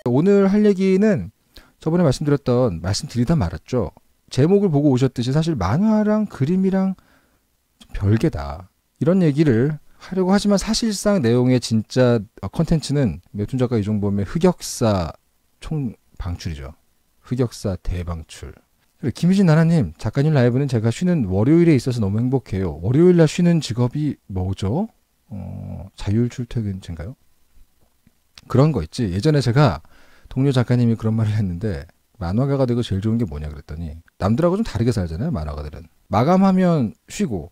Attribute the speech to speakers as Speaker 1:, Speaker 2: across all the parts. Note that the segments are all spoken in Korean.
Speaker 1: 오늘 할 얘기는 저번에 말씀드리다 말았죠. 제목을 보고 오셨듯이 사실 만화랑 그림이랑 좀 별개다. 이런 얘기를 하려고 하지만 사실상 내용의 진짜 컨텐츠는 웹툰 작가 이종범의 흑역사 총방출이죠. 흑역사 대방출. 김유진 나나님, 작가님 라이브는 제가 쉬는 월요일에 있어서 너무 행복해요. 월요일날 쉬는 직업이 뭐죠? 자율 출퇴근제인가요? 그런 거 있지. 예전에 제가 동료 작가님이 그런 말을 했는데, 만화가가 되고 제일 좋은 게 뭐냐 그랬더니, 남들하고 좀 다르게 살잖아요, 만화가들은. 마감하면 쉬고,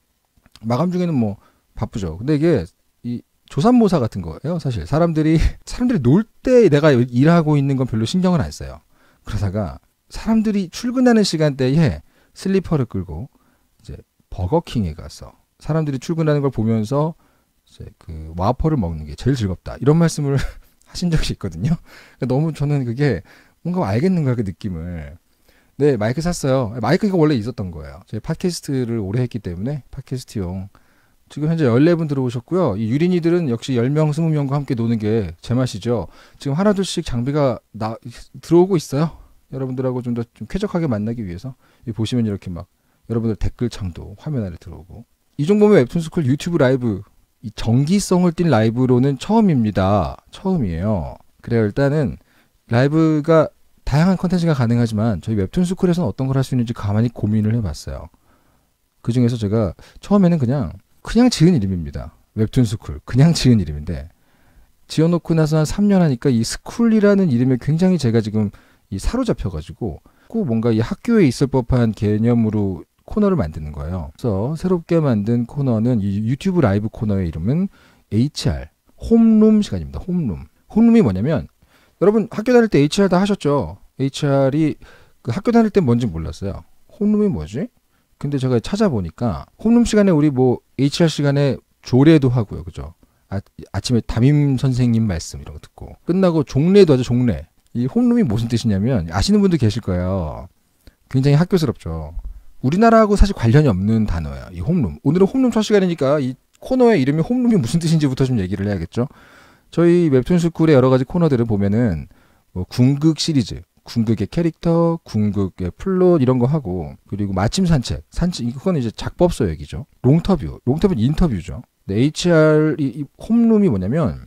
Speaker 1: 마감 중에는 뭐 바쁘죠. 근데 이게 이 조삼모사 같은 거예요, 사실. 사람들이 놀 때 내가 일하고 있는 건 별로 신경을 안 써요. 그러다가 사람들이 출근하는 시간대에 슬리퍼를 끌고 이제 버거킹에 가서 사람들이 출근하는 걸 보면서 이제 그 와퍼를 먹는 게 제일 즐겁다. 이런 말씀을 하신 적이 있거든요. 너무 저는 그게 뭔가 알겠는 거야, 그 느낌을. 네, 마이크 샀어요. 마이크가 원래 있었던 거예요. 제가 팟캐스트를 오래 했기 때문에 팟캐스트용. 지금 현재 14분 들어오셨고요. 이 유린이들은 역시 10명, 20명과 함께 노는 게 제맛이죠. 지금 하나둘씩 장비가 들어오고 있어요. 여러분들하고 좀 더 좀 쾌적하게 만나기 위해서. 보시면 이렇게 막 여러분들 댓글창도 화면 아래 들어오고. 이종범의 웹툰스쿨 유튜브 라이브, 이 정기성을 띈 라이브로는 처음입니다. 처음이에요. 그래요. 일단은 라이브가 다양한 컨텐츠가 가능하지만 저희 웹툰스쿨에서는 어떤 걸 할 수 있는지 가만히 고민을 해봤어요. 그 중에서 제가 처음에는 그냥 지은 이름입니다. 웹툰스쿨. 그냥 지은 이름인데 지어놓고 나서 한 3년 하니까 이 스쿨이라는 이름에 굉장히 제가 지금 사로잡혀가지고 꼭 뭔가 이 학교에 있을 법한 개념으로 코너를 만드는 거예요. 그래서 새롭게 만든 코너는 이 유튜브 라이브 코너의 이름은 HR, 홈룸 시간입니다. 홈룸. 홈룸이 뭐냐면 여러분 학교 다닐 때 HR 다 하셨죠? HR이 그 학교 다닐 때 뭔지 몰랐어요. 홈룸이 뭐지? 근데 제가 찾아보니까 홈룸 시간에 우리 뭐 HR 시간에 조례도 하고요. 그죠? 아침에 담임 선생님 말씀 이런 거 듣고 끝나고 종례도 하죠. 종례. 이 홈룸이 무슨 뜻이냐면 아시는 분도 계실 거예요. 굉장히 학교스럽죠. 우리나라하고 사실 관련이 없는 단어예요. 이 홈룸. 오늘은 홈룸 첫 시간이니까 이 코너의 이름이 홈룸이 무슨 뜻인지부터 좀 얘기를 해야겠죠. 저희 웹툰스쿨의 여러 가지 코너들을 보면은 뭐 궁극 시리즈, 궁극의 캐릭터, 궁극의 플롯 이런 거 하고 그리고 마침 산책 이건 이제 작법서 얘기죠. 롱터뷰는 인터뷰죠. 근데 HR 이 홈룸이 뭐냐면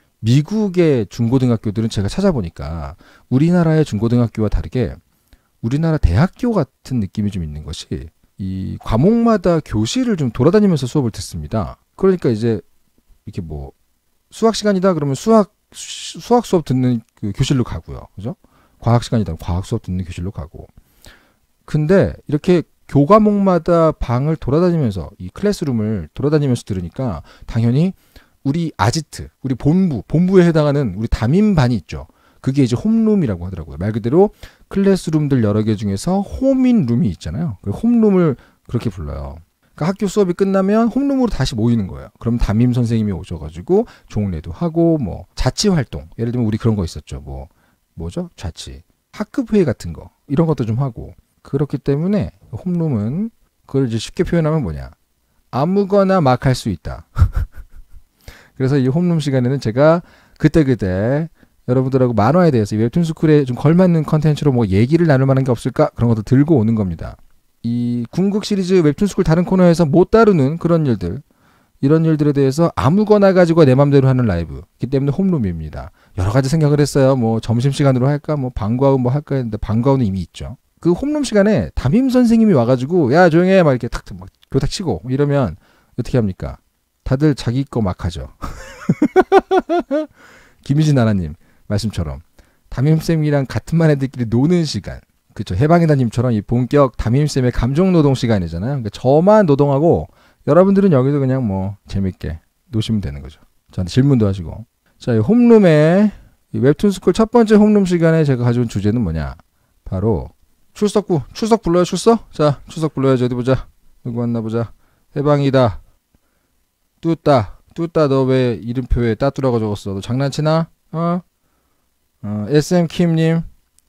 Speaker 1: 미국의 중고등학교들은 제가 찾아보니까 우리나라의 중고등학교와 다르게 우리나라 대학교 같은 느낌이 좀 있는 것이 이 과목마다 교실을 좀 돌아다니면서 수업을 듣습니다. 그러니까 이제 이렇게 뭐 수학 시간이다 그러면 수학 수업 듣는 그 교실로 가고요. 그죠? 과학 시간이다 과학 수업 듣는 교실로 가고. 근데 이렇게 교과목마다 방을 돌아다니면서 이 클래스룸을 돌아다니면서 들으니까 당연히 우리 아지트, 우리 본부에 해당하는 우리 담임반이 있죠. 그게 이제 홈룸이라고 하더라고요. 말 그대로 클래스룸들 여러 개 중에서 홈인 룸이 있잖아요. 그 홈룸을 그렇게 불러요. 그러니까 학교 수업이 끝나면 홈룸으로 다시 모이는 거예요. 그럼 담임 선생님이 오셔가지고 종례도 하고 뭐 자치 활동. 예를 들면 우리 그런 거 있었죠. 뭐죠? 자치. 학급 회의 같은 거. 이런 것도 좀 하고. 그렇기 때문에 홈룸은 그걸 이제 쉽게 표현하면 뭐냐. 아무거나 막 할 수 있다. 그래서 이 홈룸 시간에는 제가 그때그때 여러분들하고 만화에 대해서 웹툰스쿨에 좀 걸맞는 컨텐츠로 뭐 얘기를 나눌 만한 게 없을까? 그런 것도 들고 오는 겁니다. 이 궁극 시리즈 웹툰스쿨 다른 코너에서 못 다루는 그런 일들, 이런 일들에 대해서 아무거나 가지고 내 맘대로 하는 라이브이기 때문에 홈룸입니다. 여러 가지 생각을 했어요. 뭐 점심시간으로 할까? 뭐 방과후 뭐 할까 했는데 방과후는 이미 있죠. 그 홈룸 시간에 담임 선생님이 와가지고 야 조용히 해 막 이렇게 탁 막 교탁 치고 이러면 어떻게 합니까? 다들 자기 거 막 하죠. 김유진 나나님 말씀처럼 담임쌤이랑 같은 반 애들끼리 노는 시간, 그쵸? 해방이다님처럼 이 본격 담임쌤의 감정노동 시간이잖아요. 그러니까 저만 노동하고 여러분들은 여기서 그냥 뭐 재밌게 노시면 되는 거죠. 저한테 질문도 하시고. 자, 이 홈룸의 이 웹툰스쿨 첫 번째 홈룸 시간에 제가 가져온 주제는 뭐냐? 바로 출석 불러요. 출석? 자, 출석 불러야지. 어디 보자. 누구 왔나 보자. 해방이다. 뚜따 너 왜 이름표에 따뚜라고 적었어? 너 장난치나? SM킴님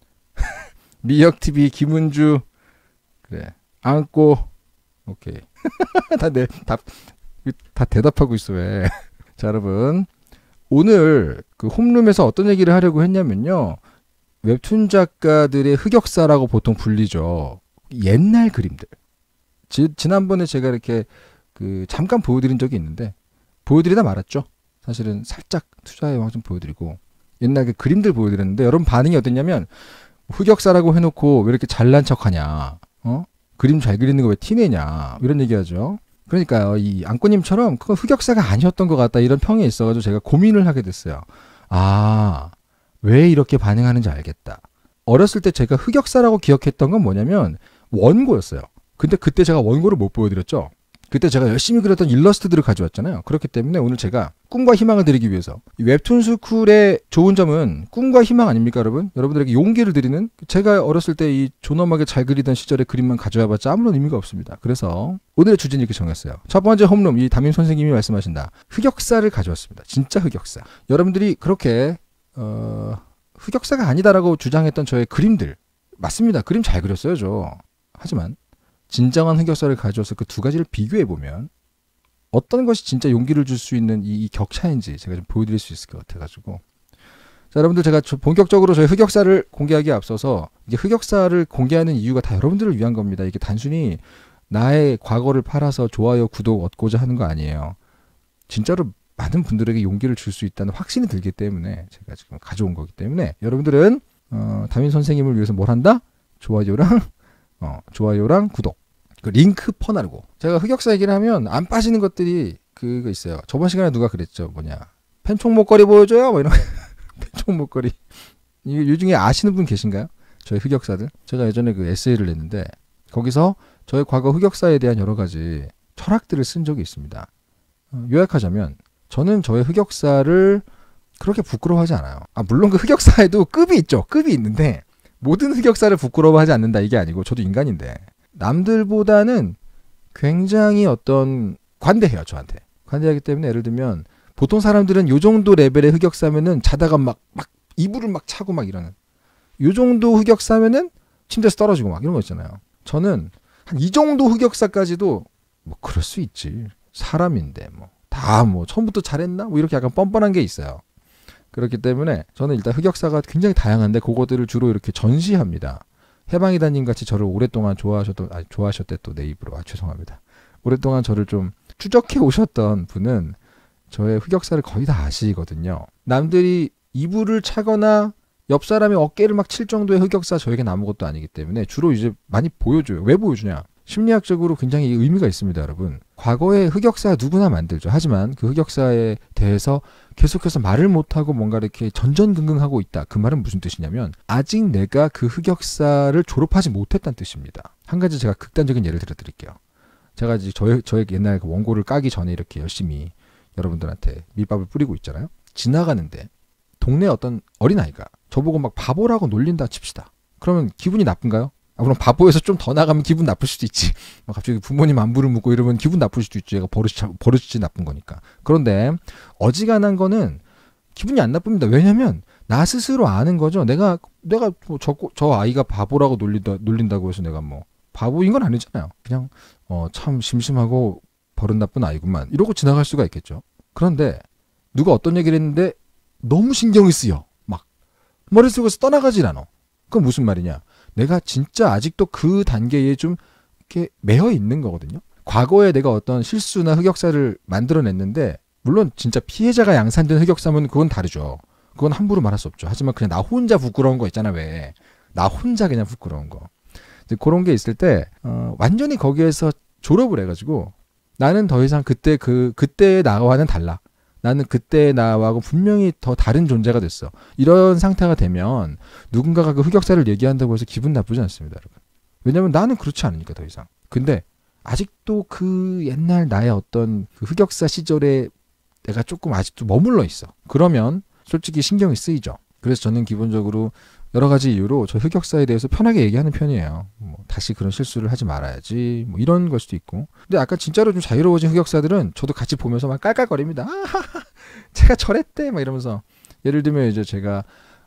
Speaker 1: 미역TV 김은주 그래 안고 오케이 다 대답하고 있어 왜. 자 여러분 오늘 그 홈룸에서 어떤 얘기를 하려고 했냐면요. 웹툰 작가들의 흑역사라고 보통 불리죠. 옛날 그림들. 지난번에 제가 이렇게 그 잠깐 보여드린 적이 있는데 보여드리다 말았죠. 사실은 살짝 투자의 왕 좀 보여드리고 옛날 그 그림들 보여드렸는데 여러분 반응이 어땠냐면 흑역사라고 해놓고 왜 이렇게 잘난 척하냐, 그림 잘 그리는 거 왜 티내냐 이런 얘기하죠. 그러니까요, 이 안꼬님처럼 그거 흑역사가 아니었던 것 같다 이런 평이 있어가지고 제가 고민을 하게 됐어요. 아, 왜 이렇게 반응하는지 알겠다. 어렸을 때 제가 흑역사라고 기억했던 건 뭐냐면 원고였어요. 근데 그때 제가 원고를 못 보여드렸죠. 그때 제가 열심히 그렸던 일러스트들을 가져왔잖아요. 그렇기 때문에 오늘 제가 꿈과 희망을 드리기 위해서 이 웹툰 스쿨의 좋은 점은 꿈과 희망 아닙니까, 여러분? 여러분들에게 용기를 드리는, 제가 어렸을 때 이 존엄하게 잘 그리던 시절의 그림만 가져와봤자 아무런 의미가 없습니다. 그래서 오늘의 주제는 이렇게 정했어요. 첫 번째 홈룸, 이 담임 선생님이 말씀하신다. 흑역사를 가져왔습니다. 진짜 흑역사. 여러분들이 그렇게 흑역사가 아니다라고 주장했던 저의 그림들 맞습니다. 그림 잘 그렸어요, 저. 하지만 진정한 흑역사를 가져와서 그 두 가지를 비교해보면 어떤 것이 진짜 용기를 줄 수 있는 이 격차인지 제가 좀 보여드릴 수 있을 것 같아가지고. 자, 여러분들, 제가 본격적으로 저희 흑역사를 공개하기에 앞서서 이게 흑역사를 공개하는 이유가 다 여러분들을 위한 겁니다. 이게 단순히 나의 과거를 팔아서 좋아요, 구독 얻고자 하는 거 아니에요. 진짜로 많은 분들에게 용기를 줄 수 있다는 확신이 들기 때문에 제가 지금 가져온 거기 때문에 여러분들은 담임 선생님을 위해서 뭘 한다? 좋아요랑 구독, 그 링크 퍼나르고. 제가 흑역사 얘기를 하면 안 빠지는 것들이 그거 있어요. 저번 시간에 누가 그랬죠. 펜총 목걸이 보여줘요? 뭐 이런 펜총 목걸이. 이 중에 아시는 분 계신가요? 저희 흑역사들. 제가 예전에 그 에세이를 냈는데 거기서 저의 과거 흑역사에 대한 여러 가지 철학들을 쓴 적이 있습니다. 요약하자면 저는 저의 흑역사를 그렇게 부끄러워하지 않아요. 물론 그 흑역사에도 급이 있죠. 급이 있는데 모든 흑역사를 부끄러워하지 않는다 이게 아니고, 저도 인간인데 남들보다는 굉장히 관대해요. 저한테 관대하기 때문에, 예를 들면 보통 사람들은 요 정도 레벨의 흑역사면은 자다가 막 이불을 막 차고 막 이러는, 요 정도 흑역사면은 침대에서 떨어지고 막 이런 거 있잖아요. 저는 한 이 정도 흑역사까지도 뭐 그럴 수 있지, 사람인데 다 처음부터 잘했나 이렇게 약간 뻔뻔한 게 있어요. 그렇기 때문에 저는 일단 흑역사가 굉장히 다양한데 그거들을 주로 이렇게 전시합니다. 해방이다님 같이 저를 오랫동안 좋아하셨대 또 내 입으로. 죄송합니다. 오랫동안 저를 좀 추적해 오셨던 분은 저의 흑역사를 거의 다 아시거든요. 남들이 이불을 차거나 옆 사람의 어깨를 막 칠 정도의 흑역사 저에겐 아무것도 아니기 때문에 주로 이제 많이 보여줘요. 왜 보여주냐? 심리학적으로 굉장히 의미가 있습니다, 여러분. 과거의 흑역사 누구나 만들죠. 하지만 그 흑역사에 대해서 계속해서 말을 못하고 뭔가 이렇게 전전긍긍하고 있다. 그 말은 무슨 뜻이냐면 아직 내가 그 흑역사를 졸업하지 못했다는 뜻입니다. 한 가지 제가 극단적인 예를 들어드릴게요. 제가 이제 저의 옛날 그 원고를 까기 전에 이렇게 열심히 여러분들한테 밑밥을 뿌리고 있잖아요. 지나가는데 동네 어떤 어린아이가 저보고 막 바보라고 놀린다 칩시다. 그러면 기분이 나쁜가요? 그럼 바보에서 좀 더 나가면 기분 나쁠 수도 있지. 갑자기 부모님 안부를 묻고 이러면 기분 나쁠 수도 있지. 얘가 버릇이 나쁜 거니까. 그런데 어지간한 거는 기분이 안 나쁩니다. 왜냐면 나 스스로 아는 거죠. 내가 저 아이가 바보라고 놀린다고 해서 내가 바보인 건 아니잖아요. 그냥 참 심심하고 버릇 나쁜 아이구만 이러고 지나갈 수가 있겠죠. 그런데 누가 어떤 얘기를 했는데 너무 신경이 쓰여. 막 머릿속에서 떠나가질 않아. 그건 무슨 말이냐? 내가 진짜 아직도 그 단계에 좀 이렇게 매여 있는 거거든요. 과거에 내가 어떤 실수나 흑역사를 만들어냈는데, 물론 진짜 피해자가 양산된 흑역사면 그건 다르죠. 그건 함부로 말할 수 없죠. 하지만 그냥 나 혼자 부끄러운 거 있잖아. 왜? 나 혼자 그냥 부끄러운 거. 그런 게 있을 때 완전히 거기에서 졸업을 해가지고 나는 더 이상 그때의 나와는 달라. 나는 그때의 나하고 분명히 더 다른 존재가 됐어. 이런 상태가 되면 누군가가 그 흑역사를 얘기한다고 해서 기분 나쁘지 않습니다, 여러분. 왜냐면 나는 그렇지 않으니까 더 이상. 근데 아직도 그 옛날 나의 어떤 그 흑역사 시절에 내가 조금 아직도 머물러 있어. 그러면 솔직히 신경이 쓰이죠. 그래서 저는 기본적으로 여러 가지 이유로 저 흑역사에 대해서 편하게 얘기하는 편이에요. 다시 그런 실수를 하지 말아야지. 이런 걸 수도 있고. 근데 아까 진짜로 좀 자유로워진 흑역사들은 저도 같이 보면서 막 깔깔거립니다. 제가 저랬대 막 이러면서. 예를 들면 이제 제가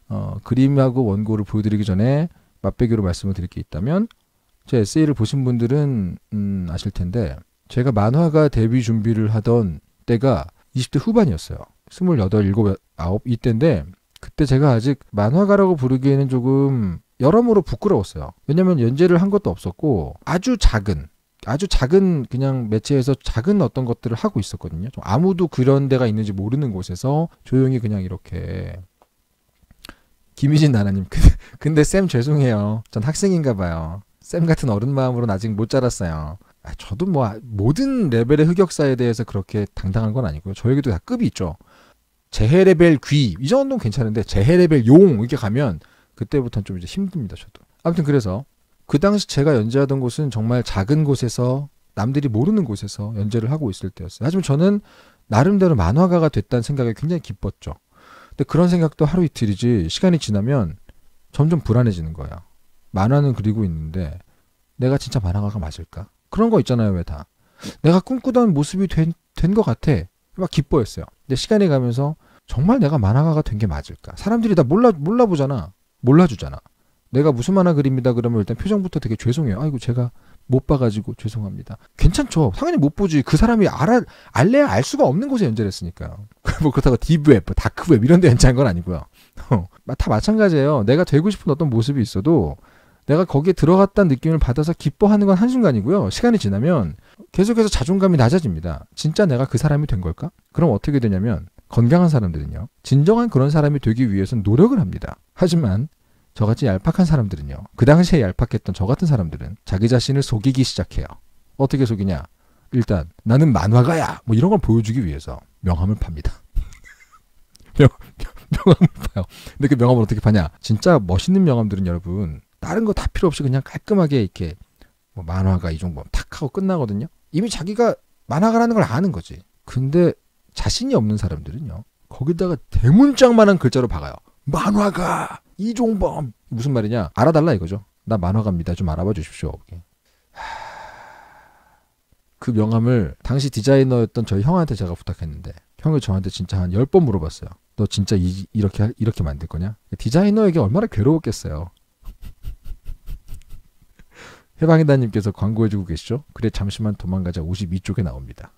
Speaker 1: 그림하고 원고를 보여드리기 전에 맛배기로 말씀을 드릴 게 있다면, 제 에세이를 보신 분들은 아실 텐데 제가 만화가 데뷔 준비를 하던 때가 20대 후반이었어요. 28, 7, 9 이때인데 그때 제가 아직 만화가라고 부르기에는 조금 여러모로 부끄러웠어요. 왜냐면 연재를 한 것도 없었고 아주 작은 그냥 매체에서 작은 어떤 것들을 하고 있었거든요. 좀 아무도 그런 데가 있는지 모르는 곳에서 조용히 그냥 이렇게 김희진 나나님 근데 쌤 죄송해요. 전 학생인가 봐요. 쌤 같은 어른 마음으로는 아직 못 자랐어요. 저도 뭐 모든 레벨의 흑역사에 대해서 그렇게 당당한 건 아니고요. 저에게도 다 급이 있죠. 재해 레벨 귀 이 정도는 괜찮은데 재해 레벨 용 이렇게 가면 그때부터는 좀 이제 힘듭니다. 저도. 아무튼 그래서 그 당시 제가 연재하던 곳은 정말 작은 곳에서 남들이 모르는 곳에서 연재를 하고 있을 때였어요. 하지만 저는 나름대로 만화가가 됐다는 생각에 굉장히 기뻤죠. 근데 그런 생각도 하루 이틀이지 시간이 지나면 점점 불안해지는 거예요. 만화는 그리고 있는데 내가 진짜 만화가가 맞을까? 그런 거 있잖아요. 왜 다. 내가 꿈꾸던 모습이 된 것 같아. 막 기뻐했어요. 근데 시간이 가면서 정말 내가 만화가가 된 게 맞을까? 사람들이 다 몰라보잖아. 몰라주잖아. 내가 무슨 만화 그립니다. 그러면 일단 표정부터 되게 죄송해요. 아이고 제가 못 봐가지고 죄송합니다. 괜찮죠. 당연히 못 보지. 그 사람이 알래야 알 수가 없는 곳에 연재를 했으니까요. 뭐 그렇다고 딥웹, 다크웹 이런 데 연재한 건 아니고요. 다 마찬가지예요. 내가 되고 싶은 어떤 모습이 있어도 내가 거기에 들어갔다는 느낌을 받아서 기뻐하는 건 한순간이고요. 시간이 지나면 계속해서 자존감이 낮아집니다. 진짜 내가 그 사람이 된 걸까? 그럼 어떻게 되냐면 건강한 사람들은요. 진정한 그런 사람이 되기 위해서는 노력을 합니다. 하지만 저같이 얄팍한 사람들은요. 그 당시에 얄팍했던 저 같은 사람들은 자기 자신을 속이기 시작해요. 어떻게 속이냐? 일단 나는 만화가야. 뭐 이런 걸 보여주기 위해서 명함을 팝니다. 명함을 파요. 근데 그 명함을 어떻게 파냐? 진짜 멋있는 명함들은 여러분 다른 거 다 필요 없이 그냥 깔끔하게 이렇게 뭐 만화가 이 정도 탁 하고 끝나거든요. 이미 자기가 만화가라는 걸 아는 거지. 근데 자신이 없는 사람들은요. 거기다가 대문짝만한 글자로 박아요. 만화가 이종범. 무슨 말이냐? 알아달라 이거죠. 나 만화가입니다. 좀 알아봐 주십시오. 그 명함을 당시 디자이너였던 저희 형한테 제가 부탁했는데 형이 저한테 진짜 한 10번 물어봤어요. 너 진짜 이렇게 만들 거냐? 디자이너에게 얼마나 괴로웠겠어요. 해방이다님께서 광고해주고 계시죠? 그래 잠시만 도망가자 52쪽에 나옵니다.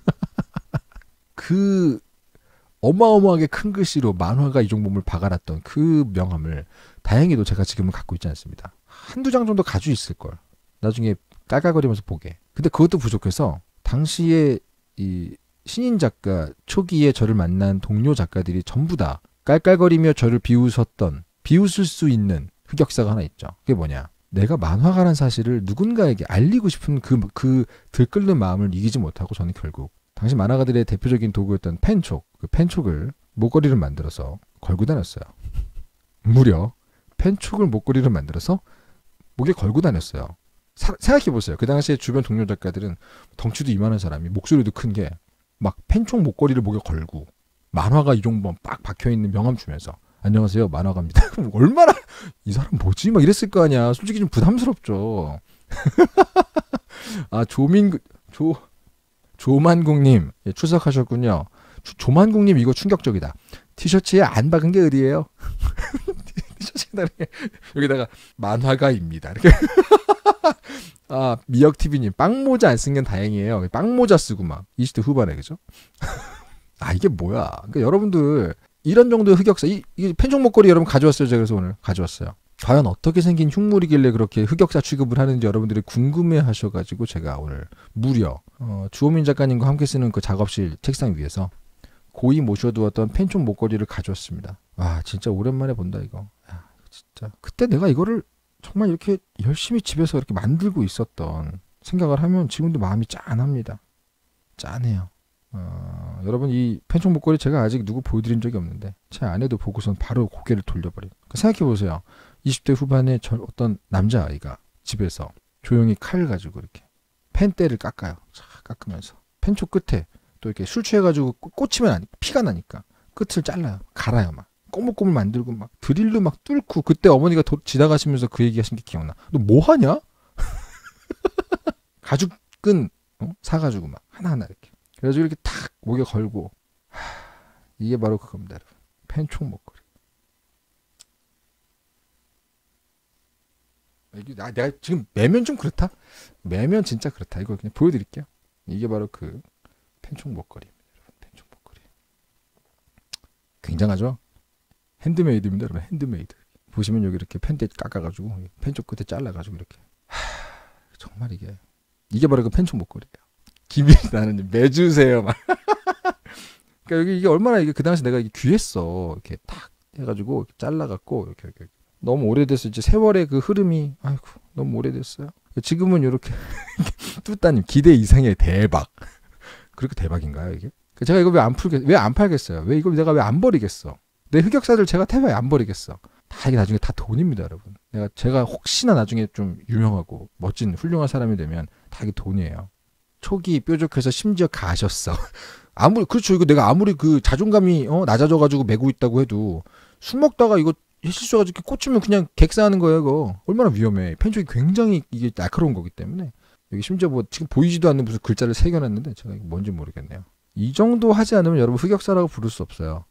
Speaker 1: 그 어마어마하게 큰 글씨로 만화가 이종범을 박아놨던 그 명함을 다행히도 제가 지금은 갖고 있지 않습니다. 한두 장 정도 가지고 있을걸. 나중에 깔깔거리면서 보게. 근데 그것도 부족해서 당시에 이 신인 작가 초기에 저를 만난 동료 작가들이 전부 다 깔깔거리며 저를 비웃을 수 있는 흑역사가 하나 있죠. 그게 뭐냐. 내가 만화가라는 사실을 누군가에게 알리고 싶은 그 들끓는 마음을 이기지 못하고 저는 결국 당시 만화가들의 대표적인 도구였던 펜촉, 그 펜촉을 목걸이를 만들어서 걸고 다녔어요. 무려 펜촉을 목걸이를 만들어서 목에 걸고 다녔어요. 생각해보세요. 그 당시에 주변 동료 작가들은 덩치도 이만한 사람이 목소리도 큰 게 막 펜촉 목걸이를 목에 걸고 만화가 이종범 빡 박혀있는 명함 주면서 안녕하세요 만화가입니다. 얼마나 이 사람 뭐지? 막 이랬을 거 아니야. 솔직히 좀 부담스럽죠. 아 조만국님 예, 출석하셨군요. 조만국님 이거 충격적이다. 티셔츠에 안 박은 게 어디예요? 티셔츠에 여기다가 만화가입니다. 이렇게. 아 미역TV님 빵모자 안 쓴 건 다행이에요. 빵모자 쓰고 막 20대 후반에 그죠? 아 이게 뭐야? 그러니까 여러분들 이런 정도의 흑역사 이 펜종 목걸이 여러분 가져왔어요. 제가 그래서 오늘 가져왔어요. 과연 어떻게 생긴 흉물이길래 그렇게 흑역사 취급을 하는지 여러분들이 궁금해하셔가지고 제가 오늘 무려 주호민 작가님과 함께 쓰는 그 작업실 책상 위에서 고이 모셔두었던 펜종 목걸이를 가져왔습니다. 와 진짜 오랜만에 본다 이거. 야, 진짜 그때 내가 이거를 정말 이렇게 열심히 집에서 이렇게 만들고 있었던 생각을 하면 지금도 마음이 짠합니다. 짠해요. 여러분 이 펜총 목걸이 제가 아직 누구 보여드린 적이 없는데 제 아내도 보고선 바로 고개를 돌려버려요. 생각해보세요. 20대 후반에 어떤 남자아이가 집에서 조용히 칼을 가지고 이렇게 펜대를 깎아요. 쫙 깎으면서 펜총 끝에 또 이렇게 술 취해가지고 꽂히면 피가 나니까 끝을 잘라요. 갈아요. 막 꼬물꼬물 만들고 막 드릴로 막 뚫고 그때 어머니가 지나가시면서 그 얘기하신 게 기억나. 너 뭐하냐? 가죽끈 사가지고 막 하나하나 이렇게 그래가지고 이렇게 탁 목에 걸고 이게 바로 그겁니다. 여러분. 펜총 목걸이. 내가 지금 매면 좀 그렇다? 매면 진짜 그렇다. 이거 그냥 보여드릴게요. 이게 바로 그 펜총 목걸이입니다. 여러분. 펜총 목걸이. 굉장하죠. 핸드메이드입니다, 여러분. 핸드메이드. 보시면 여기 이렇게 펜대 깎아가지고 펜쪽 끝에 잘라가지고 이렇게. 정말 이게 바로 그 펜촉 목걸이에요. 김이 나는 매주세요 막. 그러니까 여기 이게 얼마나 이게 그 당시 내가 이게 귀했어. 이렇게 탁 해가지고 이렇게 잘라갖고 이렇게 너무 오래됐어. 이제 세월의 그 흐름이 아이고 너무 오래됐어요. 지금은 이렇게 뚜따님 기대 이상의 대박. 그렇게 대박인가요 이게? 제가 이거 왜 안 팔겠어요? 왜 이걸 내가 왜 안 버리겠어? 내 흑역사들 제가 태봐야 안 버리겠어. 다 이게 나중에 다 돈입니다, 여러분. 제가 혹시나 나중에 좀 유명하고 멋진 훌륭한 사람이 되면 다 이게 돈이에요. 초기 뾰족해서 심지어 가셨어. 그렇죠. 이거 내가 아무리 그 자존감이 낮아져가지고 메고 있다고 해도 술 먹다가 이거 실수해가지고 이렇게 꽂히면 그냥 객사하는 거예요, 이거. 얼마나 위험해. 펜촉이 굉장히 이게 날카로운 거기 때문에. 여기 심지어 뭐 지금 보이지도 않는 무슨 글자를 새겨놨는데 제가 이게 뭔지 모르겠네요. 이 정도 하지 않으면 여러분 흑역사라고 부를 수 없어요.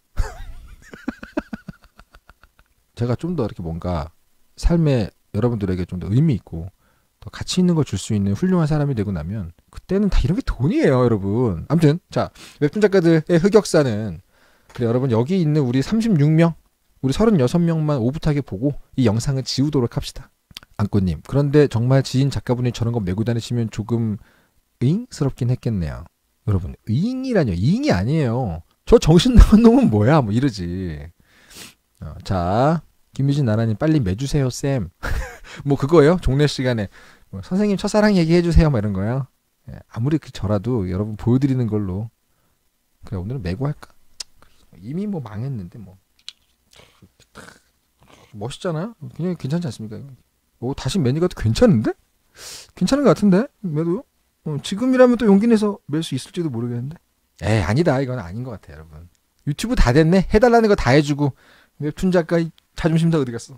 Speaker 1: 제가 좀 더 이렇게 뭔가 삶에 여러분들에게 좀 더 의미 있고 더 가치 있는 걸 줄 수 있는 훌륭한 사람이 되고 나면 그때는 다 이런 게 돈이에요, 여러분. 아무튼 자, 웹툰 작가들의 흑역사는 그래 여러분 여기 있는 우리 36명 우리 36명만 오붓하게 보고 이 영상을 지우도록 합시다. 안꼬님, 그런데 정말 지인 작가분이 저런 거 메고 다니시면 조금 의잉스럽긴 했겠네요. 여러분, 의잉이라뇨. 의잉이 아니에요. 저 정신 나간 놈은 뭐야? 뭐 이러지. 자, 김유진 나나님 빨리 매주세요, 쌤. 뭐 그거예요? 종례 시간에 뭐, 선생님 첫사랑 얘기해주세요, 뭐 이런 거요. 예, 아무리 저라도 여러분 보여드리는 걸로. 그래 오늘은 메고 할까? 이미 뭐 망했는데 뭐. 멋있잖아요? 그냥 괜찮지 않습니까? 다시 매니가도 괜찮은데? 괜찮은 것 같은데? 매도? 지금이라면 또 용기 내서 멜 수 있을지도 모르겠는데. 아니다. 이건 아닌 것 같아, 여러분. 유튜브 다 됐네? 해달라는 거 다 해주고 웹툰 작가 자존심 다 어디 갔어?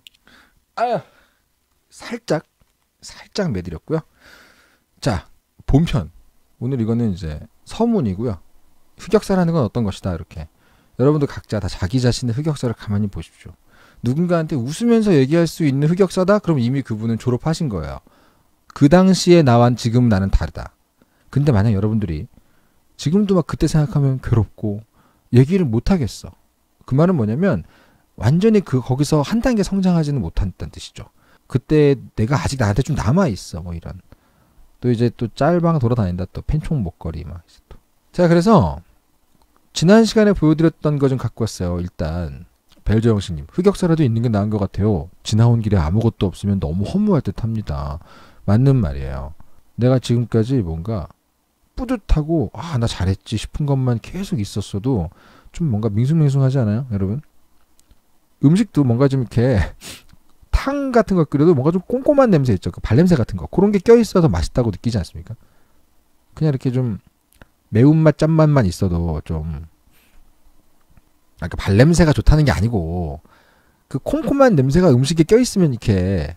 Speaker 1: 살짝 매드렸고요. 자, 본편. 오늘 이거는 이제 서문이고요. 흑역사라는 건 어떤 것이다, 이렇게. 여러분도 각자 다 자기 자신의 흑역사를 가만히 보십시오. 누군가한테 웃으면서 얘기할 수 있는 흑역사다? 그럼 이미 그분은 졸업하신 거예요. 그 당시에 나와 지금 나는 다르다. 근데 만약 여러분들이 지금도 막 그때 생각하면 괴롭고 얘기를 못 하겠어. 그 말은 뭐냐면 완전히 거기서 한 단계 성장하지는 못한다는 뜻이죠. 그때 내가 아직 나한테 좀 남아 있어. 뭐 이런. 또 이제 또 짤방 돌아다닌다. 또 펜촉 목걸이 막. 또. 자, 그래서 지난 시간에 보여드렸던 거 좀 갖고 왔어요. 일단 벨저 형식님, 흑역사라도 있는 게 나은 것 같아요. 지나온 길에 아무것도 없으면 너무 허무할 듯 합니다. 맞는 말이에요. 내가 지금까지 뭔가 뿌듯하고 나 잘했지 싶은 것만 계속 있었어도 좀 뭔가 밍숭맹숭하지 않아요, 여러분? 음식도 뭔가 좀 이렇게 탕 같은 거 끓여도 뭔가 좀 꼼꼼한 냄새 있죠. 그 발냄새 같은 거. 그런 게 껴있어서 맛있다고 느끼지 않습니까? 그냥 이렇게 좀 매운맛, 짠맛만 있어도 좀 그러니까 발냄새가 좋다는 게 아니고 그 콤콤한 냄새가 음식에 껴있으면 이렇게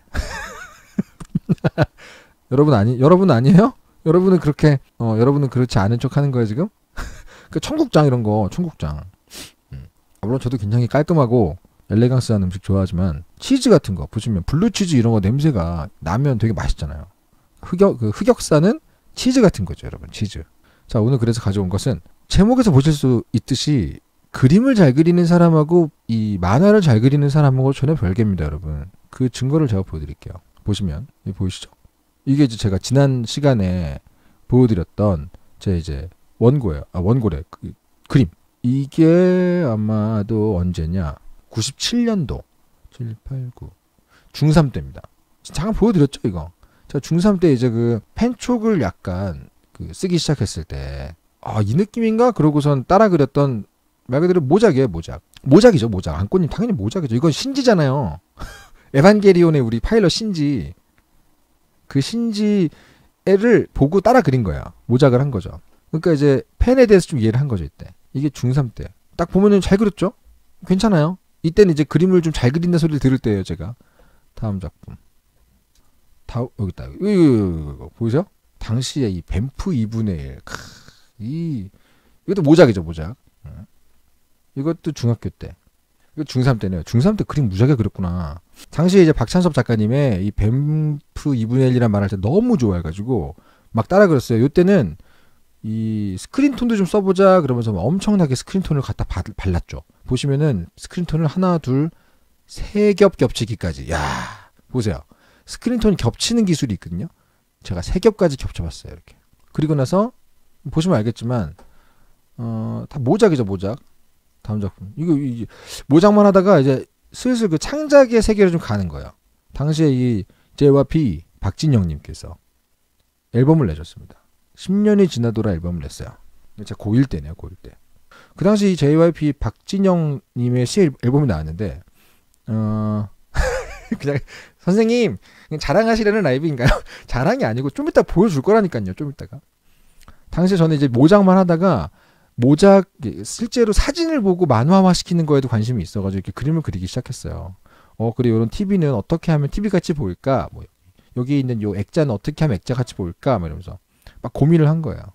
Speaker 1: 여러분 아니에요? 여러분은 그렇게 여러분은 그렇지 않은 척 하는 거예요 지금? 그 청국장 이런 거 청국장. 물론 저도 굉장히 깔끔하고 엘레강스한 음식 좋아하지만 치즈 같은 거 보시면 블루치즈 이런 거 냄새가 나면 되게 맛있잖아요. 흑역사는 치즈 같은 거죠, 여러분. 치즈. 자, 오늘 그래서 가져온 것은 제목에서 보실 수 있듯이 그림을 잘 그리는 사람하고 이 만화를 잘 그리는 사람하고 전혀 별개입니다, 여러분. 그 증거를 제가 보여드릴게요. 보시면 보이시죠? 이게 이제 제가 지난 시간에 보여드렸던 제 이제 원고예요. 원고래. 그림. 이게 아마도 언제냐? 97년도 7, 8, 9 중3 때입니다. 잠깐 보여드렸죠, 이거. 제가 중3 때 이제 그 펜촉을 약간 쓰기 시작했을 때 이 느낌인가? 그러고선 따라 그렸던 말 그대로 모작이에요, 모작. 모작이죠, 모작. 안꼬님 당연히 모작이죠. 이건 신지잖아요. 에반게리온의 우리 파일럿 신지. 그 신지를 보고 따라 그린 거야. 모작을 한 거죠. 그러니까 이제 펜에 대해서 좀 이해를 한 거죠, 이때. 이게 중3 때. 딱 보면은 잘 그렸죠? 괜찮아요. 이때는 이제 그림을 좀 잘 그린다는 소리를 들을 때예요, 제가. 다음 작품. 여기 있다. 이거 보이세요? 당시에 이 뱀프 2분의 1. 이것도 모작이죠, 모작. 이것도 중학교 때. 이거 중3 때네요. 중3 때 그림 무지하게 그렸구나. 당시에 이제 박찬섭 작가님의 이 뱀프 2분의 1이란 말할 때 너무 좋아해가지고 막 따라 그렸어요. 이때는 이 스크린톤도 좀 써보자 그러면서 엄청나게 스크린톤을 갖다 발랐죠. 보시면은 스크린톤을 하나, 둘, 세 겹 겹치기까지. 야, 보세요. 스크린톤이 겹치는 기술이 있거든요. 제가 세 겹까지 겹쳐봤어요. 이렇게. 그리고 나서 보시면 알겠지만 다 모작이죠, 모작. 다음 작품. 이게 모작만 하다가 이제 슬슬 그 창작의 세계로 좀 가는 거예요. 당시에 이 JYP 박진영님께서 앨범을 내셨습니다. 10년이 지나도록 앨범을 냈어요. 제가 고1 때네요, 고1 때. 그 당시 이 JYP 박진영님의 시 앨범이 나왔는데, 그냥 선생님 그냥 자랑하시려는 라이브인가요? 자랑이 아니고 좀 이따 보여줄 거라니까요. 좀 이따가. 당시에 저는 이제 모작만 하다가 모작 실제로 사진을 보고 만화화 시키는 거에도 관심이 있어가지고 이렇게 그림을 그리기 시작했어요. 그리고 이런 TV는 어떻게 하면 TV 같이 보일까? 뭐 여기 있는 요 액자는 어떻게 하면 액자 같이 보일까? 막 이러면서 막 고민을 한 거예요.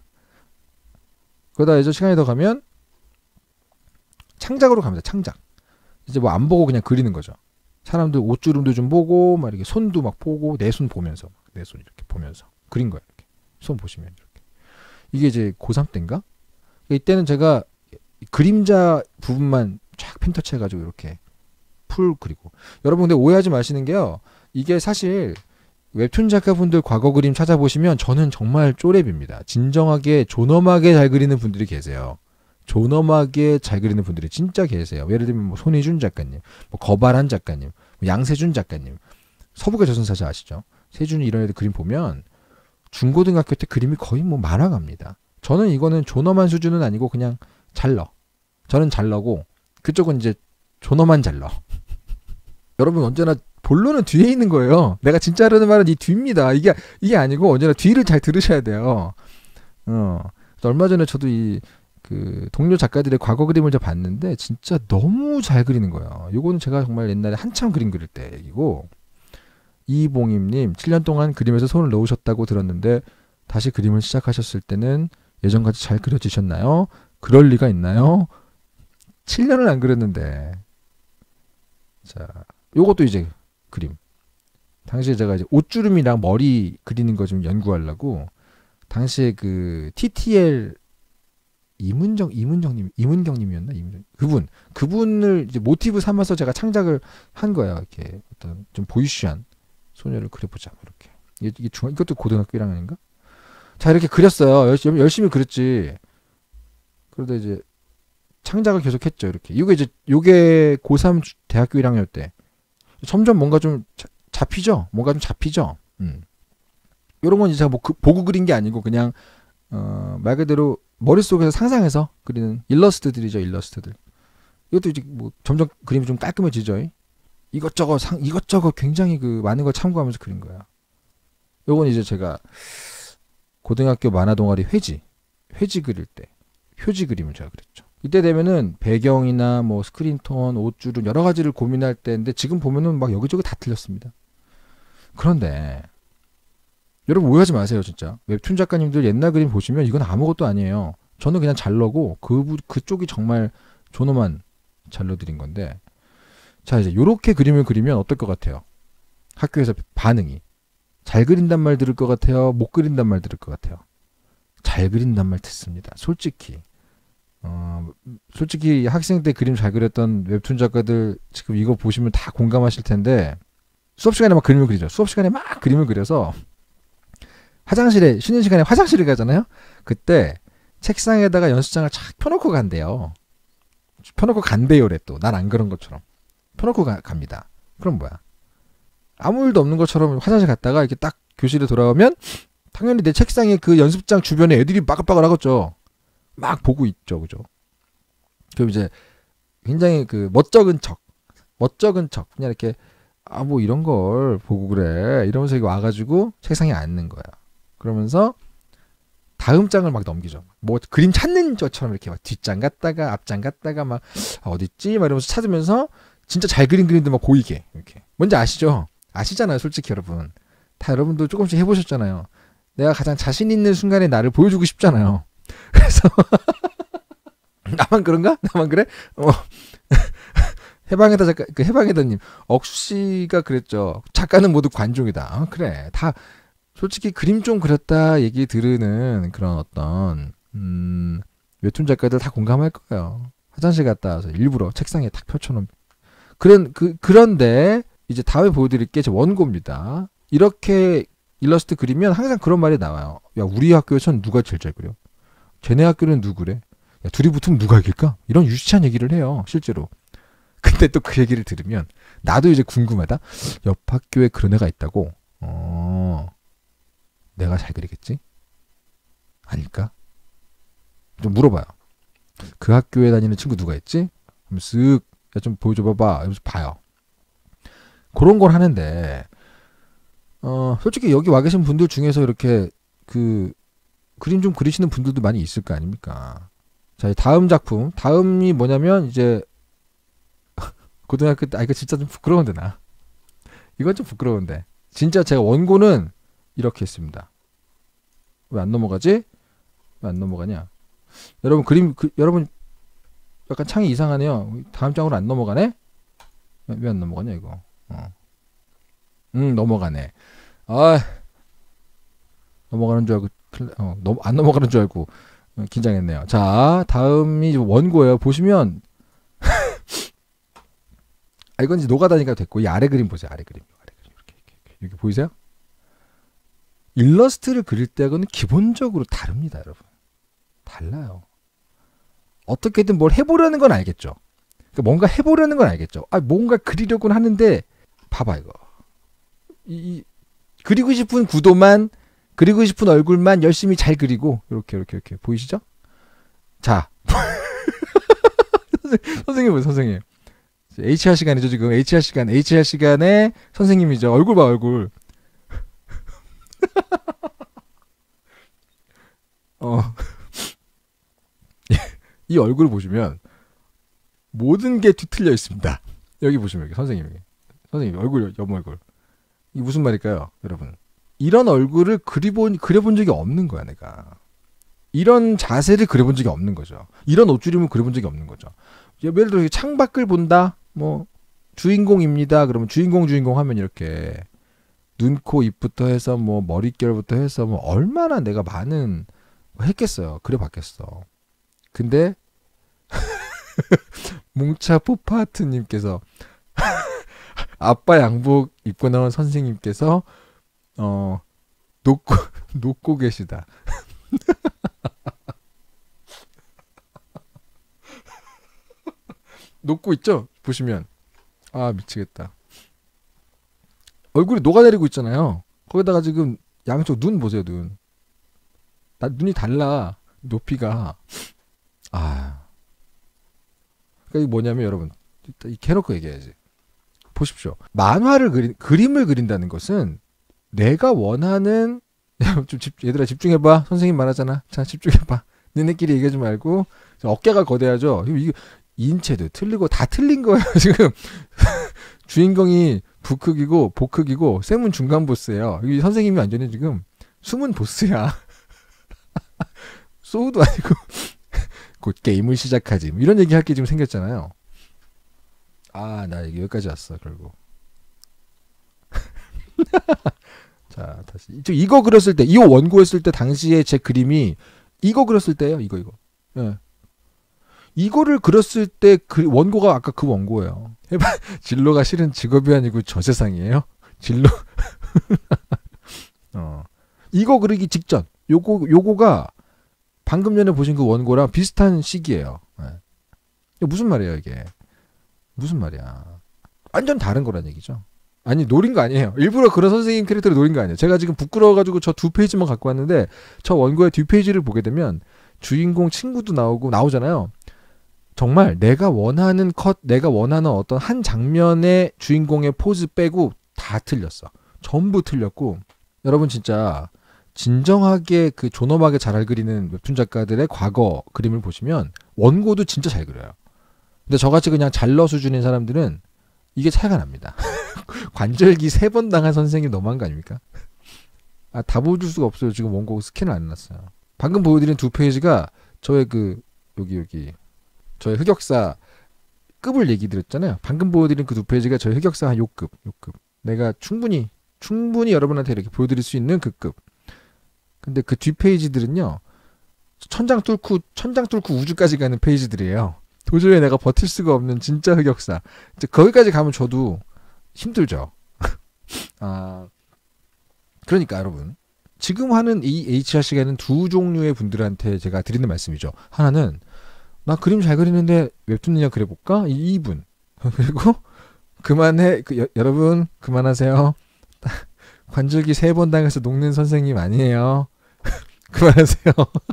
Speaker 1: 그러다 이제 시간이 더 가면 창작으로 갑니다. 창작. 이제 뭐 안 보고 그냥 그리는 거죠. 사람들 옷주름도 좀 보고 막 이렇게 손도 막 보고 내 손 보면서 내 손 이렇게 보면서 그린 거예요. 이렇게. 손 보시면 이렇게. 이게 이제 고3 때인가? 이때는 제가 그림자 부분만 쫙 펜터치 해가지고 이렇게 풀 그리고 여러분 근데 오해하지 마시는 게요. 이게 사실 웹툰 작가분들 과거 그림 찾아보시면 저는 정말 쪼렙입니다. 진정하게 존엄하게 잘 그리는 분들이 계세요. 존엄하게 잘 그리는 분들이 진짜 계세요. 예를 들면 뭐 손희준 작가님, 뭐 거발한 작가님, 뭐 양세준 작가님, 서부가 저승사자 아시죠? 세준이 이런 애들 그림 보면 중고등학교 때 그림이 거의 뭐 만화가입니다. 저는 이거는 존엄한 수준은 아니고 그냥 잘러. 저는 잘러고 그쪽은 이제 존엄한 잘러. 여러분 언제나 본론은 뒤에 있는 거예요. 내가 진짜 하려는 말은 이 뒤입니다. 이게 아니고 언제나 뒤를 잘 들으셔야 돼요. 얼마 전에 저도 그 동료 작가들의 과거 그림을 좀 봤는데 진짜 너무 잘 그리는 거예요. 요거는 제가 정말 옛날에 한참 그림 그릴 때 얘기고 이봉임님 7년 동안 그림에서 손을 놓으셨다고 들었는데 다시 그림을 시작하셨을 때는 예전같이 잘 그려지셨나요? 그럴 리가 있나요? 7년을 안 그렸는데 자 요것도 이제 그림 당시에 제가 이제 옷주름이랑 머리 그리는 거 좀 연구하려고 당시에 그 TTL 이문경님이었나? 그분을 이제 모티브 삼아서 제가 창작을 한 거예요. 이렇게 어떤 좀 보이쉬한 소녀를 그려보자. 이렇게 이게 이것도 고등학교 1학년인가? 자 이렇게 그렸어요. 열심히 그렸지. 그러다 이제 창작을 계속했죠. 이렇게 요게 고3 대학교 1학년 때 점점 뭔가 좀 잡히죠. 뭔가 좀 잡히죠. 이런 건 이제 제가 뭐 보고 그린 게 아니고 그냥 말 그대로 머릿속에서 상상해서 그리는 일러스트들이죠. 일러스트들. 이것도 이제 뭐 점점 그림이 좀 깔끔해지죠. 이것저것 굉장히 그 많은 걸 참고하면서 그린 거야. 요건 이제 제가 고등학교 만화 동아리 회지 그릴 때 표지 그림을 제가 그렸죠. 이때 되면은 배경이나 뭐 스크린톤, 옷주름 여러 가지를 고민할 때인데 지금 보면은 막 여기저기 다 틀렸습니다. 그런데 여러분 오해하지 마세요, 진짜. 웹툰 작가님들 옛날 그림 보시면 이건 아무것도 아니에요. 저는 그냥 잘러고 그쪽이 정말 존엄한 잘러드린 건데. 자, 이제 요렇게 그림을 그리면 어떨 것 같아요? 학교에서 반응이. 잘 그린단 말 들을 것 같아요? 못 그린단 말 들을 것 같아요? 잘 그린단 말 듣습니다. 솔직히. 솔직히 학생 때 그림 잘 그렸던 웹툰 작가들 지금 이거 보시면 다 공감하실 텐데 수업 시간에 막 그림을 그리죠. 수업 시간에 막 그림을 그려서 쉬는 시간에 화장실에 가잖아요. 그때 책상에다가 연습장을 착 펴놓고 간대요. 펴놓고 간대요래 또. 난 안 그런 것처럼. 펴놓고 갑니다. 그럼 뭐야? 아무 일도 없는 것처럼 화장실 갔다가 이렇게 딱 교실에 돌아오면 당연히 내 책상에 그 연습장 주변에 애들이 빠글빠글 하겠죠. 막 보고 있죠. 그죠? 그럼 이제 굉장히 그 멋쩍은 척. 그냥 이렇게 뭐 이런 걸 보고 그래. 이러면서 와가지고 책상에 앉는 거야. 그러면서 다음 장을 막 넘기죠. 뭐 그림 찾는 것처럼 이렇게 막 뒷장 갔다가 앞장 갔다가 막 어딨지? 막 이러면서 찾으면서 진짜 잘 그린 그림들 막 보이게 이렇게. 뭔지 아시죠? 아시잖아요, 솔직히 여러분. 다 여러분도 조금씩 해보셨잖아요. 내가 가장 자신 있는 순간에 나를 보여주고 싶잖아요. 그래서 나만 그런가? 나만 그래? 해방에다님 억수 씨가 그랬죠. 작가는 모두 관종이다. 그래. 다 솔직히 그림 좀 그렸다 얘기 들으는 그런 어떤 웹툰 작가들 다 공감할 거예요. 화장실 갔다 와서 일부러 책상에 탁 펼쳐놓은 그런데 이제 다음에 보여드릴 게 제 원고입니다. 이렇게 일러스트 그리면 항상 그런 말이 나와요. 야, 우리 학교에선 누가 제일 잘 그려? 쟤네 학교는 누구래? 야, 둘이 붙으면 누가 이길까? 이런 유치한 얘기를 해요, 실제로. 근데 또 그 얘기를 들으면 나도 이제 궁금하다. 옆 학교에 그런 애가 있다고? 내가 잘 그리겠지? 아닐까? 좀 물어봐요. 그 학교에 다니는 친구 누가 있지? 그럼 쓱, 야, 좀 보여줘봐봐. 이러면서 봐요. 그런 걸 하는데, 솔직히 여기 와 계신 분들 중에서 이렇게 그림 좀 그리시는 분들도 많이 있을 거 아닙니까? 자, 다음 작품. 다음이 뭐냐면, 이제, 고등학교 때, 이거 진짜 좀 부끄러운데, 나. 이건 좀 부끄러운데. 진짜 제가 원고는 이렇게 했습니다. 왜 안 넘어가지? 왜 안 넘어가냐? 여러분, 여러분, 약간 창이 이상하네요. 다음 장으로 안 넘어가네? 왜 안 넘어가냐, 이거. 넘어가네. 넘어가는 줄 알고, 안 넘어가는 줄 알고, 긴장했네요. 자, 다음이 원고예요. 보시면, 이건 이제 노가다니까 됐고, 이 아래 그림 보세요. 아래 그림. 이렇게. 여기 보이세요? 일러스트를 그릴 때하고는 기본적으로 다릅니다, 여러분. 달라요. 어떻게든 뭘 해보려는 건 알겠죠. 그러니까 뭔가 해보려는 건 알겠죠. 뭔가 그리려고는 하는데, 봐봐, 이거. 그리고 싶은 구도만, 그리고 싶은 얼굴만 열심히 잘 그리고, 이렇게. 보이시죠? 자. 선생님 보세요, 선생님. HR 시간이죠, 지금. HR 시간에 선생님이죠. 얼굴 봐, 얼굴. 이 얼굴을 보시면 모든 게 뒤틀려 있습니다. 여기 보시면, 여기 선생님 얼굴, 옆 얼굴. 이게 무슨 말일까요, 여러분? 이런 얼굴을 그려본 적이 없는 거야, 내가. 이런 자세를 그려본 적이 없는 거죠. 이런 옷주름을 그려본 적이 없는 거죠. 예를 들어 창밖을 본다, 뭐 주인공입니다. 그러면 주인공 하면 이렇게 눈, 코, 입부터 해서 뭐 머릿결부터 해서 뭐 얼마나 내가 많은 했겠어요. 그려봤겠어. 근데 뭉차포파트님께서 아빠 양복 입고 나온 선생님께서 녹고 계시다. 녹고 있죠? 보시면 미치겠다. 얼굴이 녹아내리고 있잖아요. 거기다가 지금 양쪽 눈 보세요. 눈이 달라. 높이가. 그러니까 이게 뭐냐면, 여러분, 이렇게 해놓고 얘기해야지. 보십시오. 그림을 그린다는 것은 내가 원하는, 얘들아 집중해봐. 선생님 말하잖아. 자, 집중해봐. 니네끼리 얘기하지 말고. 어깨가 거대하죠. 이거 인체도 틀리고 다 틀린 거예요. 지금 주인공이 북극이고 복극이고 쌤은 중간 보스예요. 이 선생님이 완전히 지금 숨은 보스야. 소우도 아니고 곧 게임을 시작하지. 이런 얘기 할 게 지금 생겼잖아요. 나 여기까지 왔어, 결국. 자, 다시. 이거 그렸을 때, 이 원고 했을 때 당시에 제 그림이 이거 그렸을 때예요. 이거. 예. 이거를 그렸을 때 원고가 아까 그 원고예요. 진로가 실은 직업이 아니고 저 세상이에요. 진로. 이거 그리기 직전. 요거가 방금 전에 보신 그 원고랑 비슷한 시기예요. 네. 무슨 말이에요, 이게? 무슨 말이야? 완전 다른 거란 얘기죠. 아니, 노린 거 아니에요. 일부러 그런 선생님 캐릭터를 노린 거 아니에요. 제가 지금 부끄러워가지고 저 2페이지만 갖고 왔는데, 저 원고의 뒷페이지를 보게 되면 주인공 친구도 나오잖아요. 정말 내가 원하는 내가 원하는 어떤 한 장면의 주인공의 포즈 빼고 다 틀렸어. 전부 틀렸고, 여러분 진짜 진정하게 그 존엄하게 잘 그리는 웹툰 작가들의 과거 그림을 보시면 원고도 진짜 잘 그려요. 근데 저같이 그냥 잘러 수준인 사람들은 이게 차이가 납니다. 관절기 3번 당한 선생님 너무한 거 아닙니까? 다 보여줄 수가 없어요. 지금 원고 스캔을 안 해놨어요. 방금 보여드린 2페이지가 저의 여기 저의 흑역사 급을 얘기 드렸잖아요. 방금 보여드린 그 2페이지가 저의 흑역사 한 요급. 내가 충분히 여러분한테 이렇게 보여드릴 수 있는 그 급. 근데 그 뒷페이지들은요, 천장 뚫고 우주까지 가는 페이지들이에요. 도저히 내가 버틸 수가 없는 진짜 흑역사. 이제 거기까지 가면 저도 힘들죠. 그러니까 여러분, 지금 하는 이 HRC가는 두 종류의 분들한테 제가 드리는 말씀이죠. 하나는 나 그림 잘 그리는데 웹툰 그냥 그려볼까? 이분. 그리고 그만해. 여러분 그만하세요. 관절기 3번 당해서 녹는 선생님 아니에요. 그만하세요.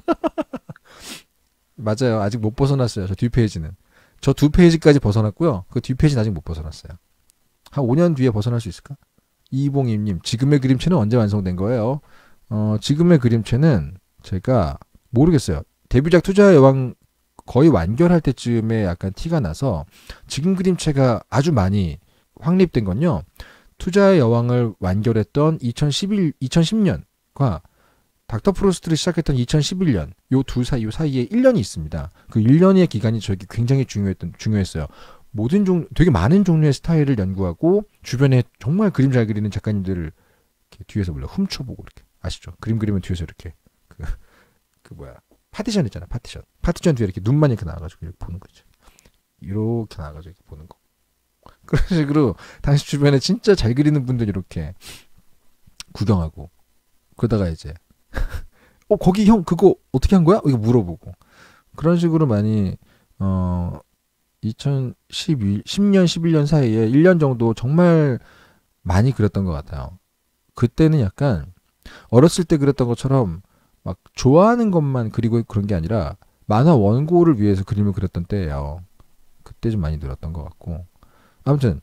Speaker 1: 맞아요. 아직 못 벗어났어요. 저 뒷페이지는. 저 2페이지까지 벗어났고요. 그 뒷페이지는 아직 못 벗어났어요. 한 5년 뒤에 벗어날 수 있을까? 이봉임님, 지금의 그림체는 언제 완성된 거예요? 지금의 그림체는 제가 모르겠어요. 데뷔작 투자의 여왕 거의 완결할 때쯤에 약간 티가 나서 지금 그림체가 아주 많이 확립된 건요. 투자의 여왕을 완결했던 2010년과 닥터 프로스트를 시작했던 2011년 요 사이에 1년이 있습니다. 그 1년의 기간이 저에게 굉장히 중요했어요. 되게 많은 종류의 스타일을 연구하고 주변에 정말 그림 잘 그리는 작가님들을 이렇게 뒤에서 훔쳐보고 이렇게 아시죠? 그림 그리면 뒤에서 이렇게 파티션 있잖아. 파티션 뒤에 이렇게 눈만 이렇게 나와가지고 이렇게 보는 거죠. 이렇게 나와가지고 이렇게 보는 거. 그런 식으로 당시 주변에 진짜 잘 그리는 분들 이렇게 구경하고 그러다가 이제 거기 형 그거 어떻게 한 거야? 이거 물어보고 그런 식으로 많이 10년 11년 사이에 1년 정도 정말 많이 그렸던 것 같아요. 그때는 약간 어렸을 때 그렸던 것처럼 막 좋아하는 것만 그리고 그런 게 아니라 만화 원고를 위해서 그림을 그렸던 때예요. 그때 좀 많이 늘었던 것 같고 아무튼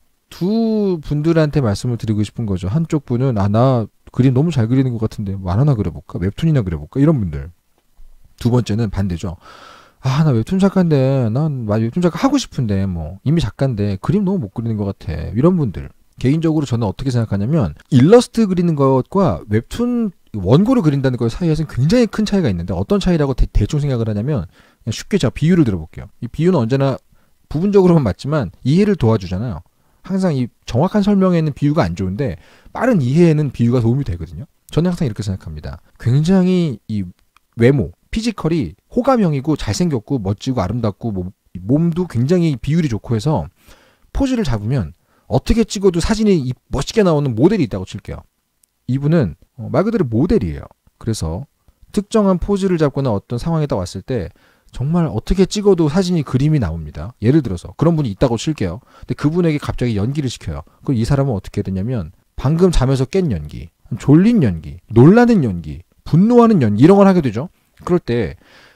Speaker 1: 두 분들한테 말씀을 드리고 싶은 거죠. 한쪽 분은 나 그림 너무 잘 그리는 것 같은데 만화나 그려볼까? 웹툰이나 그려볼까? 이런 분들. 두 번째는 반대죠. 나 웹툰 작가인데 난 웹툰 작가 하고 싶은데 이미 작가인데 그림 너무 못 그리는 것 같아. 이런 분들. 개인적으로 저는 어떻게 생각하냐면 일러스트 그리는 것과 웹툰 원고를 그린다는 것 사이에서는 굉장히 큰 차이가 있는데 어떤 차이라고 대충 생각을 하냐면 그냥 쉽게 제가 비유를 들어볼게요. 이 비유는 언제나 부분적으로만 맞지만 이해를 도와주잖아요. 항상 이 정확한 설명에는 비유가 안 좋은데 빠른 이해에는 비유가 도움이 되거든요. 저는 항상 이렇게 생각합니다. 굉장히 이 외모, 피지컬이 호감형이고 잘생겼고 멋지고 아름답고 몸도 굉장히 비율이 좋고 해서 포즈를 잡으면 어떻게 찍어도 사진이 멋지게 나오는 모델이 있다고 칠게요. 이분은 말 그대로 모델이에요. 그래서 특정한 포즈를 잡거나 어떤 상황에 딱 왔을 때 정말 어떻게 찍어도 사진이 그림이 나옵니다. 예를 들어서 그런 분이 있다고 칠게요. 근데 그분에게 갑자기 연기를 시켜요. 그럼 이 사람은 어떻게 되냐면 방금 잠에서 깬 연기, 졸린 연기, 놀라는 연기, 분노하는 연기 이런 걸 하게 되죠. 그럴 때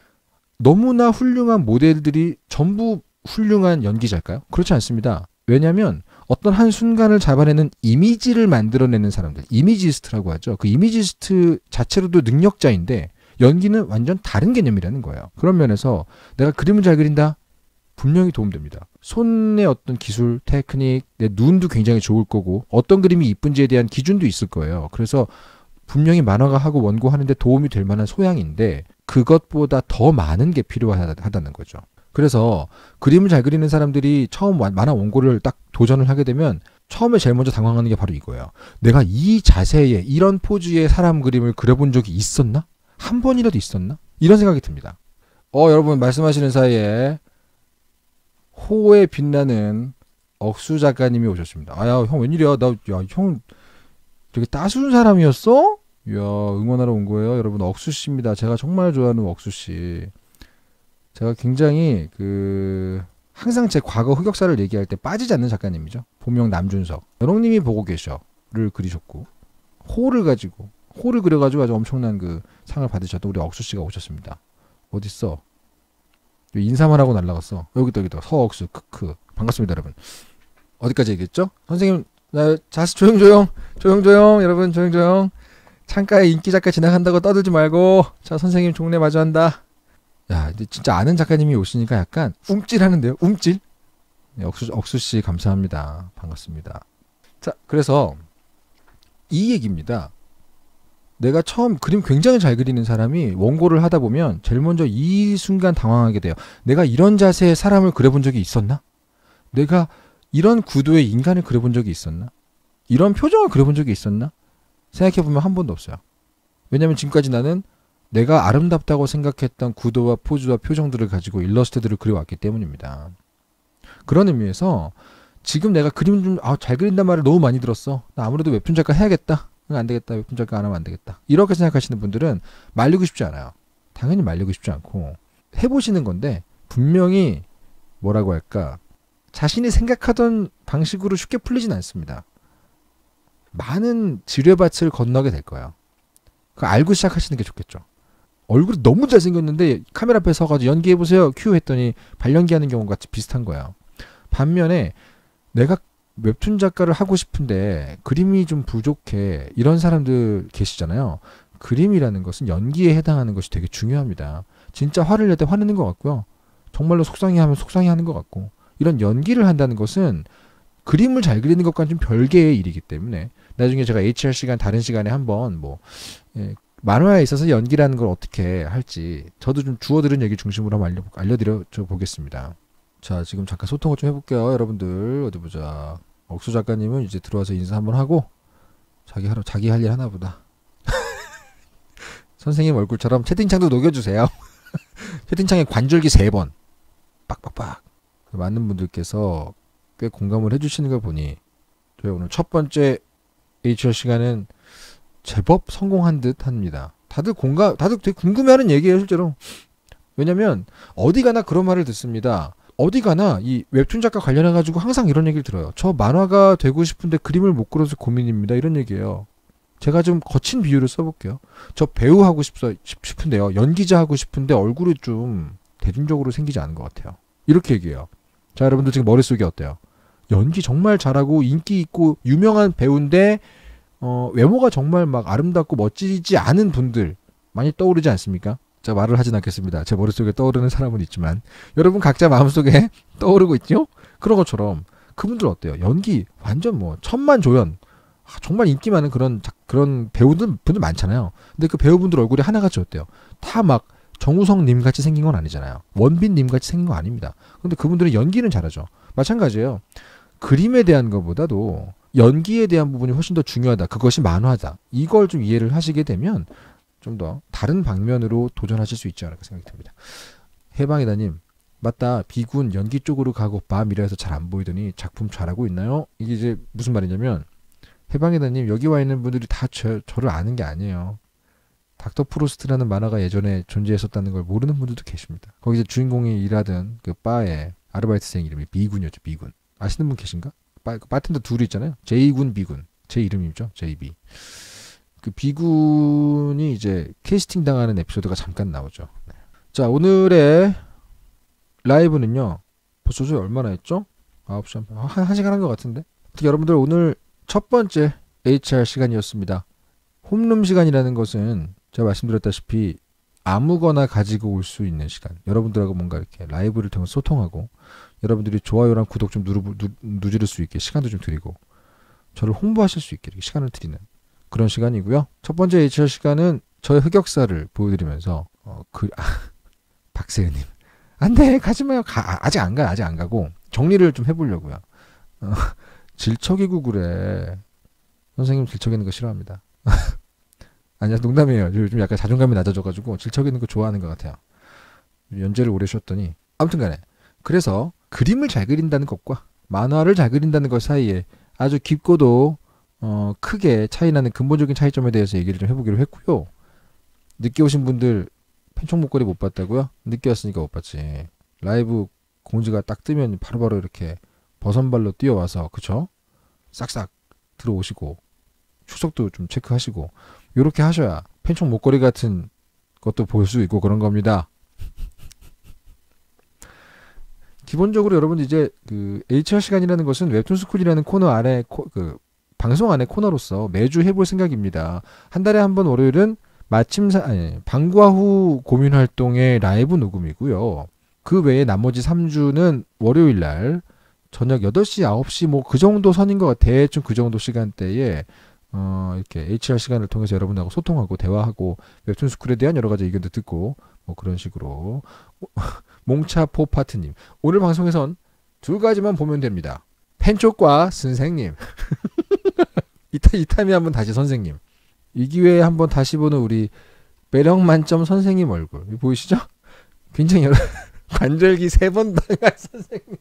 Speaker 1: 너무나 훌륭한 모델들이 전부 훌륭한 연기자일까요? 그렇지 않습니다. 왜냐하면 어떤 한 순간을 잡아내는 이미지를 만들어내는 사람들, 이미지스트라고 하죠. 그 이미지스트 자체로도 능력자인데 연기는 완전 다른 개념이라는 거예요. 그런 면에서 내가 그림을 잘 그린다? 분명히 도움됩니다. 손의 어떤 기술, 테크닉, 내 눈도 굉장히 좋을 거고 어떤 그림이 이쁜지에 대한 기준도 있을 거예요. 그래서 분명히 만화가하고 원고하는데 도움이 될 만한 소양인데 그것보다 더 많은 게 필요하다는 거죠. 그래서 그림을 잘 그리는 사람들이 처음 만화 원고를 딱 도전을 하게 되면 처음에 제일 먼저 당황하는 게 바로 이거예요. 내가 이 자세에 이런 포즈의 사람 그림을 그려본 적이 있었나? 한 번이라도 있었나? 이런 생각이 듭니다. 여러분 말씀하시는 사이에 호에 빛나는 억수 작가님이 오셨습니다. 형 웬일이야? 형 되게 따스운 사람이었어? 이야, 응원하러 온 거예요. 여러분 억수씨입니다. 제가 정말 좋아하는 억수씨. 제가 굉장히 항상 제 과거 흑역사를 얘기할 때 빠지지 않는 작가님이죠. 본명 남준석. 여롱님이 보고 계셔를 그리셨고 호를 그려가지고 아주 엄청난 그 상을 받으셨던 우리 억수씨가 오셨습니다. 어딨어? 인사만 하고 날라갔어. 여기다 서억수 크크. 반갑습니다 여러분. 어디까지 얘기했죠? 선생님 자스 조용 여러분 조용. 창가에 인기 작가 지나간다고 떠들지 말고 자 선생님 종례 마저 한다. 야 이제 진짜 아는 작가님이 오시니까 약간 움찔하는데요. 움찔. 네, 억수씨 감사합니다. 반갑습니다. 자 그래서 이 얘기입니다. 내가 처음 그림 굉장히 잘 그리는 사람이 원고를 하다 보면 제일 먼저 이 순간 당황하게 돼요. 내가 이런 자세의 사람을 그려본 적이 있었나? 내가 이런 구도의 인간을 그려본 적이 있었나? 이런 표정을 그려본 적이 있었나? 생각해보면 한 번도 없어요. 왜냐면 지금까지 나는 내가 아름답다고 생각했던 구도와 포즈와 표정들을 가지고 일러스트들을 그려왔기 때문입니다. 그런 의미에서 지금 내가 그림 좀 잘 그린단 말을 너무 많이 들었어. 나 아무래도 웹툰 작가 해야겠다. 안 되겠다. 웹툰 작가 안 하면 안 되겠다. 이렇게 생각하시는 분들은 말리고 싶지 않아요. 당연히 말리고 싶지 않고 해보시는 건데 분명히 뭐라고 할까 자신이 생각하던 방식으로 쉽게 풀리진 않습니다. 많은 지뢰밭을 건너게 될 거예요. 그거 알고 시작하시는 게 좋겠죠. 얼굴이 너무 잘생겼는데 카메라 앞에 서가지고 연기해보세요 큐 했더니 발연기하는 경우가 같이 비슷한 거예요. 반면에 내가 웹툰 작가를 하고 싶은데 그림이 좀 부족해 이런 사람들 계시잖아요. 그림이라는 것은 연기에 해당하는 것이 되게 중요합니다. 진짜 화를 낼 때 화내는 것 같고요. 정말로 속상해하면 속상해하는 것 같고 이런 연기를 한다는 것은 그림을 잘 그리는 것과는 좀 별개의 일이기 때문에 나중에 제가 HR 시간 다른 시간에 한번 만화에 있어서 연기라는 걸 어떻게 할지 저도 좀 주워들은 얘기 중심으로 한번 알려드려 보겠습니다. 자, 지금 잠깐 소통을 좀 해볼게요. 여러분들 어디 보자. 억수 작가님은 이제 들어와서 인사 한번 하고 자기 할 일 하나 보다. 선생님 얼굴처럼 채팅창도 녹여주세요. 채팅창에 관절기 3번 빡빡빡. 많은 분들께서 꽤 공감을 해주시는 걸 보니 저희 오늘 첫 번째 HR 시간은 제법 성공한 듯 합니다. 다들 되게 궁금해하는 얘기예요, 실제로. 왜냐면 어디 가나 그런 말을 듣습니다. 어디 가나 이 웹툰 작가 관련해가지고 항상 이런 얘기를 들어요. 저 만화가 되고 싶은데 그림을 못 그려서 고민입니다. 이런 얘기예요. 제가 좀 거친 비유를 써볼게요. 저 배우 하고 싶은데요. 연기자 하고 싶은데 얼굴이 좀 대중적으로 생기지 않은 것 같아요. 이렇게 얘기해요. 자, 여러분들 지금 머릿속에 어때요? 연기 정말 잘하고 인기 있고 유명한 배우인데 외모가 정말 막 아름답고 멋지지 않은 분들 많이 떠오르지 않습니까? 제가 말을 하진 않겠습니다. 제 머릿속에 떠오르는 사람은 있지만 여러분 각자 마음속에 떠오르고 있죠? 그런 것처럼 그분들 어때요? 연기 완전 천만조연 정말 인기 많은 그런 분들 많잖아요. 근데 그 배우분들 얼굴이 하나같이 어때요? 다 막 정우성님 같이 생긴 건 아니잖아요. 원빈님 같이 생긴 건 아닙니다. 근데 그분들은 연기는 잘하죠. 마찬가지예요. 그림에 대한 것보다도 연기에 대한 부분이 훨씬 더 중요하다. 그것이 만화다. 이걸 좀 이해를 하시게 되면 좀 더 다른 방면으로 도전하실 수 있지 않을까 생각이 듭니다. 해방이다님, 맞다. 비군 연기 쪽으로 가고 마미라에서 잘 안 보이더니 작품 잘하고 있나요? 이게 이제 무슨 말이냐면 해방이다님 여기 와 있는 분들이 다 저를 아는 게 아니에요. 닥터 프로스트라는 만화가 예전에 존재했었다는 걸 모르는 분들도 계십니다. 거기서 주인공이 일하던 그 바의 아르바이트생 이름이 비군이었죠. 비군. 아시는 분 계신가? 바텐더 둘이 있잖아요. 제이군, 비군. 제 이름이죠. 제이비. 그 비군이 이제 캐스팅 당하는 에피소드가 잠깐 나오죠. 네. 자, 오늘의 라이브는요. 벌써 저희 얼마나 했죠? 9시 한 시간 한 것 같은데. 어떻게 여러분들 오늘 첫 번째 HR 시간이었습니다. 홈룸 시간이라는 것은 제가 말씀드렸다시피 아무거나 가지고 올 수 있는 시간. 여러분들하고 뭔가 이렇게 라이브를 통해서 소통하고 여러분들이 좋아요랑 구독 좀 누르실 수 있게 시간도 좀 드리고 저를 홍보하실 수 있게 이렇게 시간을 드리는 그런 시간이고요. 첫 번째 HR 시간은 저의 흑역사를 보여드리면서 박세은님 안돼 가지마요. 아직 안 가고 정리를 좀 해보려고요. 질척이고 그래. 선생님 질척이는 거 싫어합니다. 아니야 농담이에요. 요즘 약간 자존감이 낮아져가지고 질척이는 거 좋아하는 것 같아요. 연재를 오래 쉬었더니 아무튼 간에 그래서 그림을 잘 그린다는 것과 만화를 잘 그린다는 것 사이에 아주 깊고도 크게 차이나는 근본적인 차이점에 대해서 얘기를 좀 해보기로 했고요. 늦게 오신 분들 펜총 목걸이 못 봤다고요? 늦게 왔으니까 못 봤지. 라이브 공지가 딱 뜨면 바로바로 이렇게 버선발로 뛰어와서 그쵸? 싹싹 들어오시고 추석도 좀 체크하시고 이렇게 하셔야 펜총 목걸이 같은 것도 볼 수 있고 그런 겁니다. 기본적으로 여러분 이제 그 HR 시간이라는 것은 웹툰스쿨이라는 코너 안에 방송 안에 코너로서 매주 해볼 생각입니다. 한 달에 한 번 월요일은 방과 후 고민 활동의 라이브 녹음이고요. 그 외에 나머지 3주는 월요일 날 저녁 8시, 9시 그 정도 선인 것 같아요. 대충 그 정도 시간대에 이렇게 HR 시간을 통해서 여러분하고 소통하고 대화하고 웹툰스쿨에 대한 여러 가지 의견도 듣고 그런 식으로 몽차포 파트님 오늘 방송에선 2가지만 보면 됩니다. 펜쪽과 선생님 이 타임에 한번 다시 선생님 이 기회에 한번 다시 보는 우리 매력 만점 선생님 얼굴 보이시죠? 굉장히 관절기 3번 당할 선생님.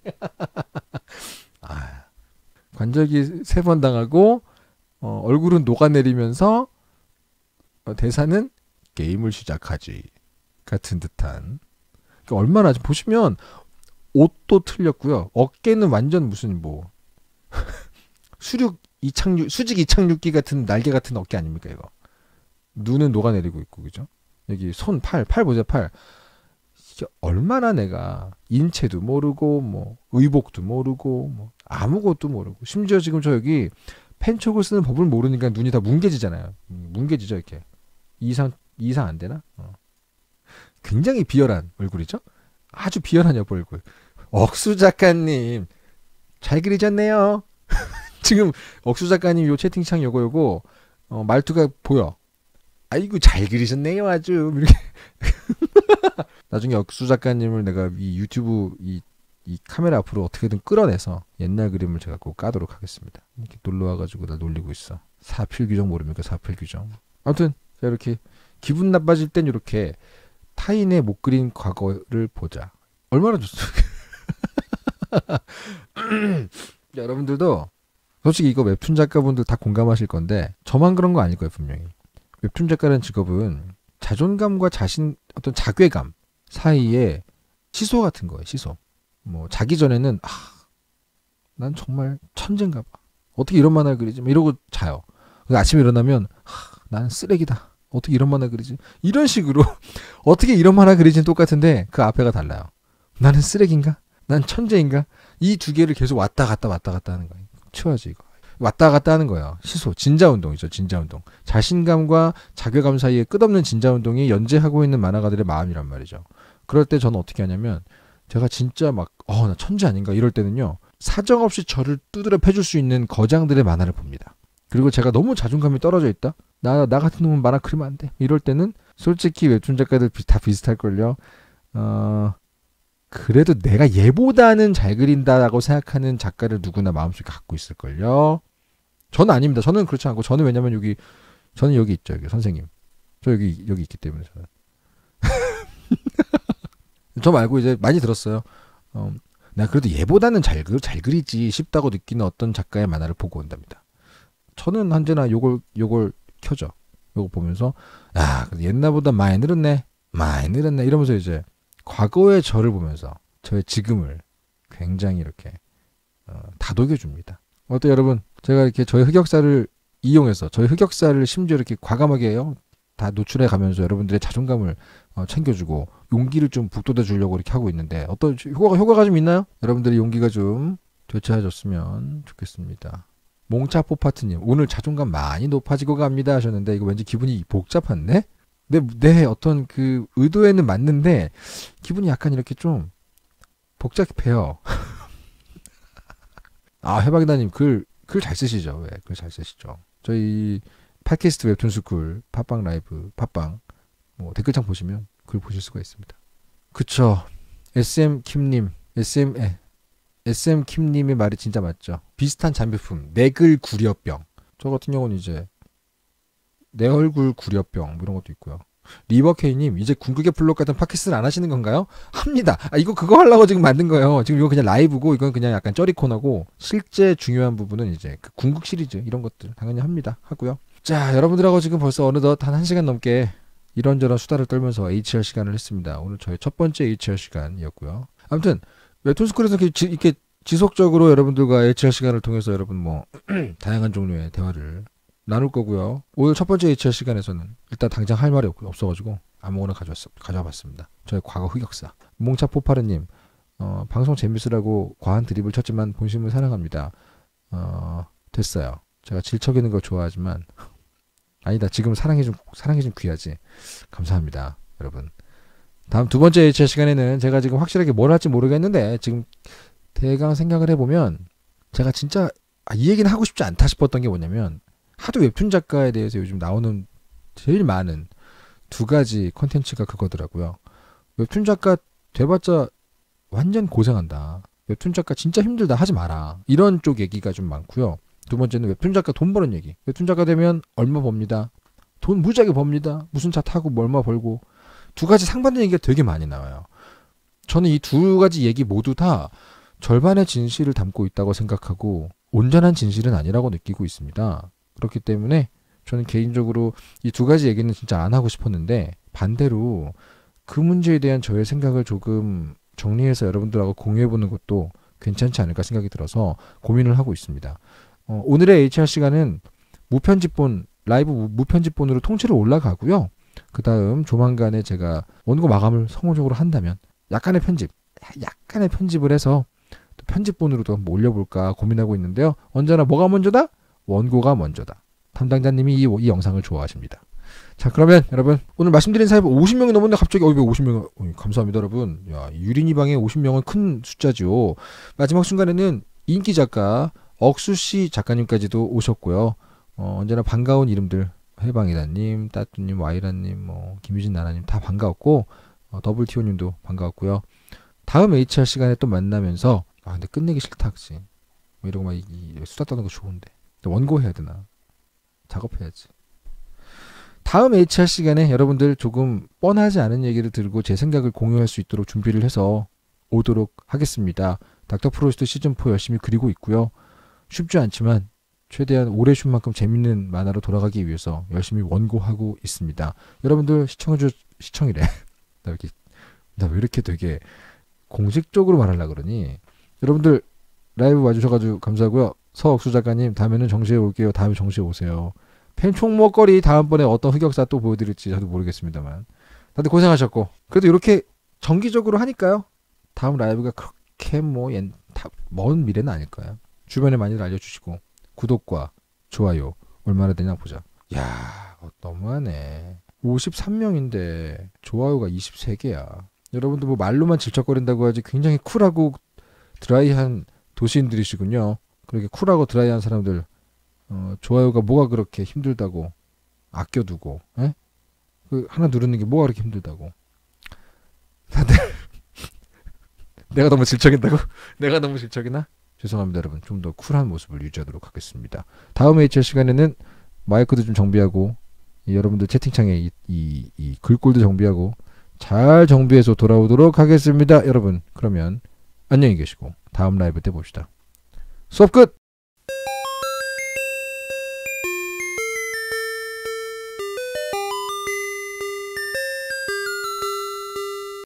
Speaker 1: 아, 관절기 3번 당하고 얼굴은 녹아내리면서 대사는 게임을 시작하지 같은 듯한. 그러니까 얼마나 보시면 옷도 틀렸고요. 어깨는 완전 무슨 뭐 수직 이착륙기 같은 날개 같은 어깨 아닙니까 이거. 눈은 녹아내리고 있고 그죠? 여기 손, 팔 보세요. 팔. 이게 얼마나 내가 인체도 모르고 뭐 의복도 모르고 뭐 아무것도 모르고 심지어 지금 저 여기 펜촉을 쓰는 법을 모르니까 눈이 다 뭉개지잖아요. 뭉개지죠 이렇게. 이상 안 되나? 굉장히 비열한 얼굴이죠? 아주 비열한 여보 얼굴. 억수 작가님 잘 그리셨네요. 지금 억수 작가님 요 채팅창 요거 말투가 보여. 아이고 잘 그리셨네요 아주 이렇게. 나중에 억수 작가님을 내가 이 유튜브 이 카메라 앞으로 어떻게든 끌어내서 옛날 그림을 제가 꼭 까도록 하겠습니다. 이렇게 놀러 와가지고 나 놀리고 있어. 사필규정 모릅니까 사필규정. 아무튼 자 이렇게 기분 나빠질 땐 이렇게 타인의 못 그린 과거를 보자. 얼마나 좋습니까? 여러분들도 솔직히 이거 웹툰 작가분들 다 공감하실 건데 저만 그런 거 아닐 거예요 분명히. 웹툰 작가라는 직업은 자존감과 자신 어떤 자괴감 사이에 시소 같은 거예요. 시소. 뭐 자기 전에는 난 정말 천재인가 봐. 어떻게 이런 만화를 그리지? 이러고 자요. 아침에 일어나면 난 쓰레기다. 어떻게 이런 만화 그리지? 이런 식으로 어떻게 이런 만화 그리지는 똑같은데 그 앞에가 달라요. 나는 쓰레기인가? 난 천재인가? 이 두 개를 계속 왔다 갔다 하는 거예요. 치워야지 이거. 왔다 갔다 하는 거예요. 시소, 진자운동이죠. 진자운동. 자신감과 자괴감 사이에 끝없는 진자운동이 연재하고 있는 만화가들의 마음이란 말이죠. 그럴 때 저는 어떻게 하냐면 제가 진짜 막 나 천재 아닌가 이럴 때는요. 사정없이 저를 두드려 패줄 수 있는 거장들의 만화를 봅니다. 그리고 제가 너무 자존감이 떨어져 있다. 나 같은 놈은 만화 그리면 안 돼. 이럴 때는 솔직히 웹툰 작가들 다 비슷할걸요. 그래도 내가 얘보다는 잘 그린다라고 생각하는 작가를 누구나 마음속에 갖고 있을걸요. 저는 아닙니다. 저는 그렇지 않고 저는 왜냐면 저는 여기 있죠. 여기 선생님. 저 여기 있기 때문에 저는. 저 말고 이제 많이 들었어요. 내가 그래도 얘보다는 잘 그리지 싶다고 느끼는 어떤 작가의 만화를 보고 온답니다. 저는 언제나 요걸 켜죠. 요거 보면서 그래도 옛날보다 많이 늘었네 이러면서 이제 과거의 저를 보면서 저의 지금을 굉장히 이렇게 다독여줍니다. 어때 여러분? 제가 이렇게 저의 흑역사를 이용해서 저희 흑역사를 심지어 이렇게 과감하게 다 노출해 가면서 여러분들의 자존감을 챙겨주고 용기를 좀 북돋아 주려고 이렇게 하고 있는데 어떤 효과가 좀 있나요? 여러분들의 용기가 좀 되찾아졌으면 좋겠습니다. 몽차포파트님 오늘 자존감 많이 높아지고 갑니다 하셨는데 이거 왠지 기분이 복잡한데? 내 어떤 그 의도에는 맞는데 기분이 약간 이렇게 좀 복잡해요. 해박이다님 글 잘 쓰시죠? 왜? 글 잘 쓰시죠? 저희 팟캐스트 웹툰스쿨 팟빵 라이브 팟빵 뭐 댓글창 보시면 글 보실 수가 있습니다. 그쵸? SM킴님의 말이 진짜 맞죠? 비슷한 장비품 내글 구려병 저 같은 경우는 이제 내 얼굴 구려병 이런 것도 있고요. 리버케이님 이제 궁극의 플롯 같은 팟캐스트를 안 하시는 건가요? 합니다. 이거 그거 하려고 지금 만든 거예요. 지금 이거 그냥 라이브고 이건 그냥 약간 쩌리코너고 실제 중요한 부분은 이제 그 궁극 시리즈 이런 것들 당연히 합니다. 하고요. 자 여러분들하고 지금 벌써 어느덧 한 1시간 넘게 이런저런 수다를 떨면서 HR 시간을 했습니다. 오늘 저희 첫 번째 HR 시간이었고요. 아무튼 웹툰스쿨에서 이렇게 지속적으로 여러분들과 HR 시간을 통해서 여러분 뭐 다양한 종류의 대화를 나눌 거고요. 오늘 첫 번째 HR 시간에서는 일단 당장 할 말이 없어가지고 아무거나 가져와 봤습니다. 저의 과거 흑역사. 몽차포파르님 방송 재밌으라고 과한 드립을 쳤지만 본심을 사랑합니다. 됐어요. 제가 질척이는 걸 좋아하지만 아니다. 지금 사랑이 좀 귀하지. 감사합니다. 여러분. 다음 두 번째 HR 시간에는 제가 지금 확실하게 뭘 할지 모르겠는데 지금 대강 생각을 해보면 제가 진짜 이 얘기는 하고 싶지 않다 싶었던 게 뭐냐면 하도 웹툰 작가에 대해서 요즘 나오는 제일 많은 두 가지 컨텐츠가 그거더라고요. 웹툰 작가 돼봤자 완전 고생한다. 웹툰 작가 진짜 힘들다. 하지 마라. 이런 쪽 얘기가 좀 많고요. 두 번째는 웹툰 작가 돈 버는 얘기. 웹툰 작가 되면 얼마 법니다. 돈 무지하게 법니다. 무슨 차 타고 뭐 얼마 벌고. 두 가지 상반된 얘기가 되게 많이 나와요. 저는 이 두 가지 얘기 모두 다 절반의 진실을 담고 있다고 생각하고 온전한 진실은 아니라고 느끼고 있습니다. 그렇기 때문에 저는 개인적으로 이 두 가지 얘기는 진짜 안 하고 싶었는데 반대로 그 문제에 대한 저의 생각을 조금 정리해서 여러분들하고 공유해보는 것도 괜찮지 않을까 생각이 들어서 고민을 하고 있습니다. 오늘의 HR 시간은 무편집본, 라이브 무편집본으로 통째로 올라가고요. 그 다음 조만간에 제가 원고 마감을 성공적으로 한다면 약간의 편집을 해서 편집본으로도 한번 올려볼까 고민하고 있는데요. 언제나 뭐가 먼저다? 원고가 먼저다. 담당자님이 이 영상을 좋아하십니다. 자, 그러면 여러분 오늘 말씀드린 사연 50명이 넘었는데 갑자기 왜 50명 감사합니다 여러분. 야, 유린이 방에 50명은 큰 숫자죠. 마지막 순간에는 인기 작가 억수씨 작가님까지도 오셨고요. 언제나 반가운 이름들 해방이다님, 따뚜님, 와이라님, 김유진 나나님 다 반가웠고 더블티오님도 반가웠고요. 다음 HR 시간에 또 만나면서 근데 끝내기 싫다 그치? 뭐 이러고 막 수다 떠는 거 좋은데 원고 해야 되나? 작업해야지. 다음 HR 시간에 여러분들 조금 뻔하지 않은 얘기를 들고 제 생각을 공유할 수 있도록 준비를 해서 오도록 하겠습니다. 닥터 프로스트 시즌4 열심히 그리고 있고요. 쉽지 않지만 최대한 오래 쉰 만큼 재밌는 만화로 돌아가기 위해서 열심히 원고하고 있습니다. 여러분들 시청이래. 나 왜 이렇게 되게 공식적으로 말하려고 그러니. 여러분들 라이브 와주셔가지고 감사하고요. 서억수 작가님 다음에는 정시에 올게요. 다음에 정시에 오세요. 펜총 먹거리 다음번에 어떤 흑역사 또 보여드릴지 저도 모르겠습니다만 다들 고생하셨고 그래도 이렇게 정기적으로 하니까요. 다음 라이브가 그렇게 먼 미래는 아닐 거예요. 주변에 많이들 알려주시고 구독과 좋아요 얼마나 되나 보자. 야 너무하네. 53명인데 좋아요가 23개야. 여러분들 뭐 말로만 질척거린다고 하지 굉장히 쿨하고 드라이한 도시인들이시군요. 그렇게 쿨하고 드라이한 사람들 좋아요가 뭐가 그렇게 힘들다고 아껴두고 그 하나 누르는 게 뭐가 그렇게 힘들다고. 다들 내가 너무 질척인다고? 내가 너무 질척이나? 죄송합니다 여러분. 좀 더 쿨한 모습을 유지하도록 하겠습니다. 다음 HR 시간에는 마이크도 좀 정비하고 여러분들 채팅창에 이 글꼴도 정비하고 잘 정비해서 돌아오도록 하겠습니다. 여러분 그러면 안녕히 계시고 다음 라이브 때 봅시다. 수업 끝!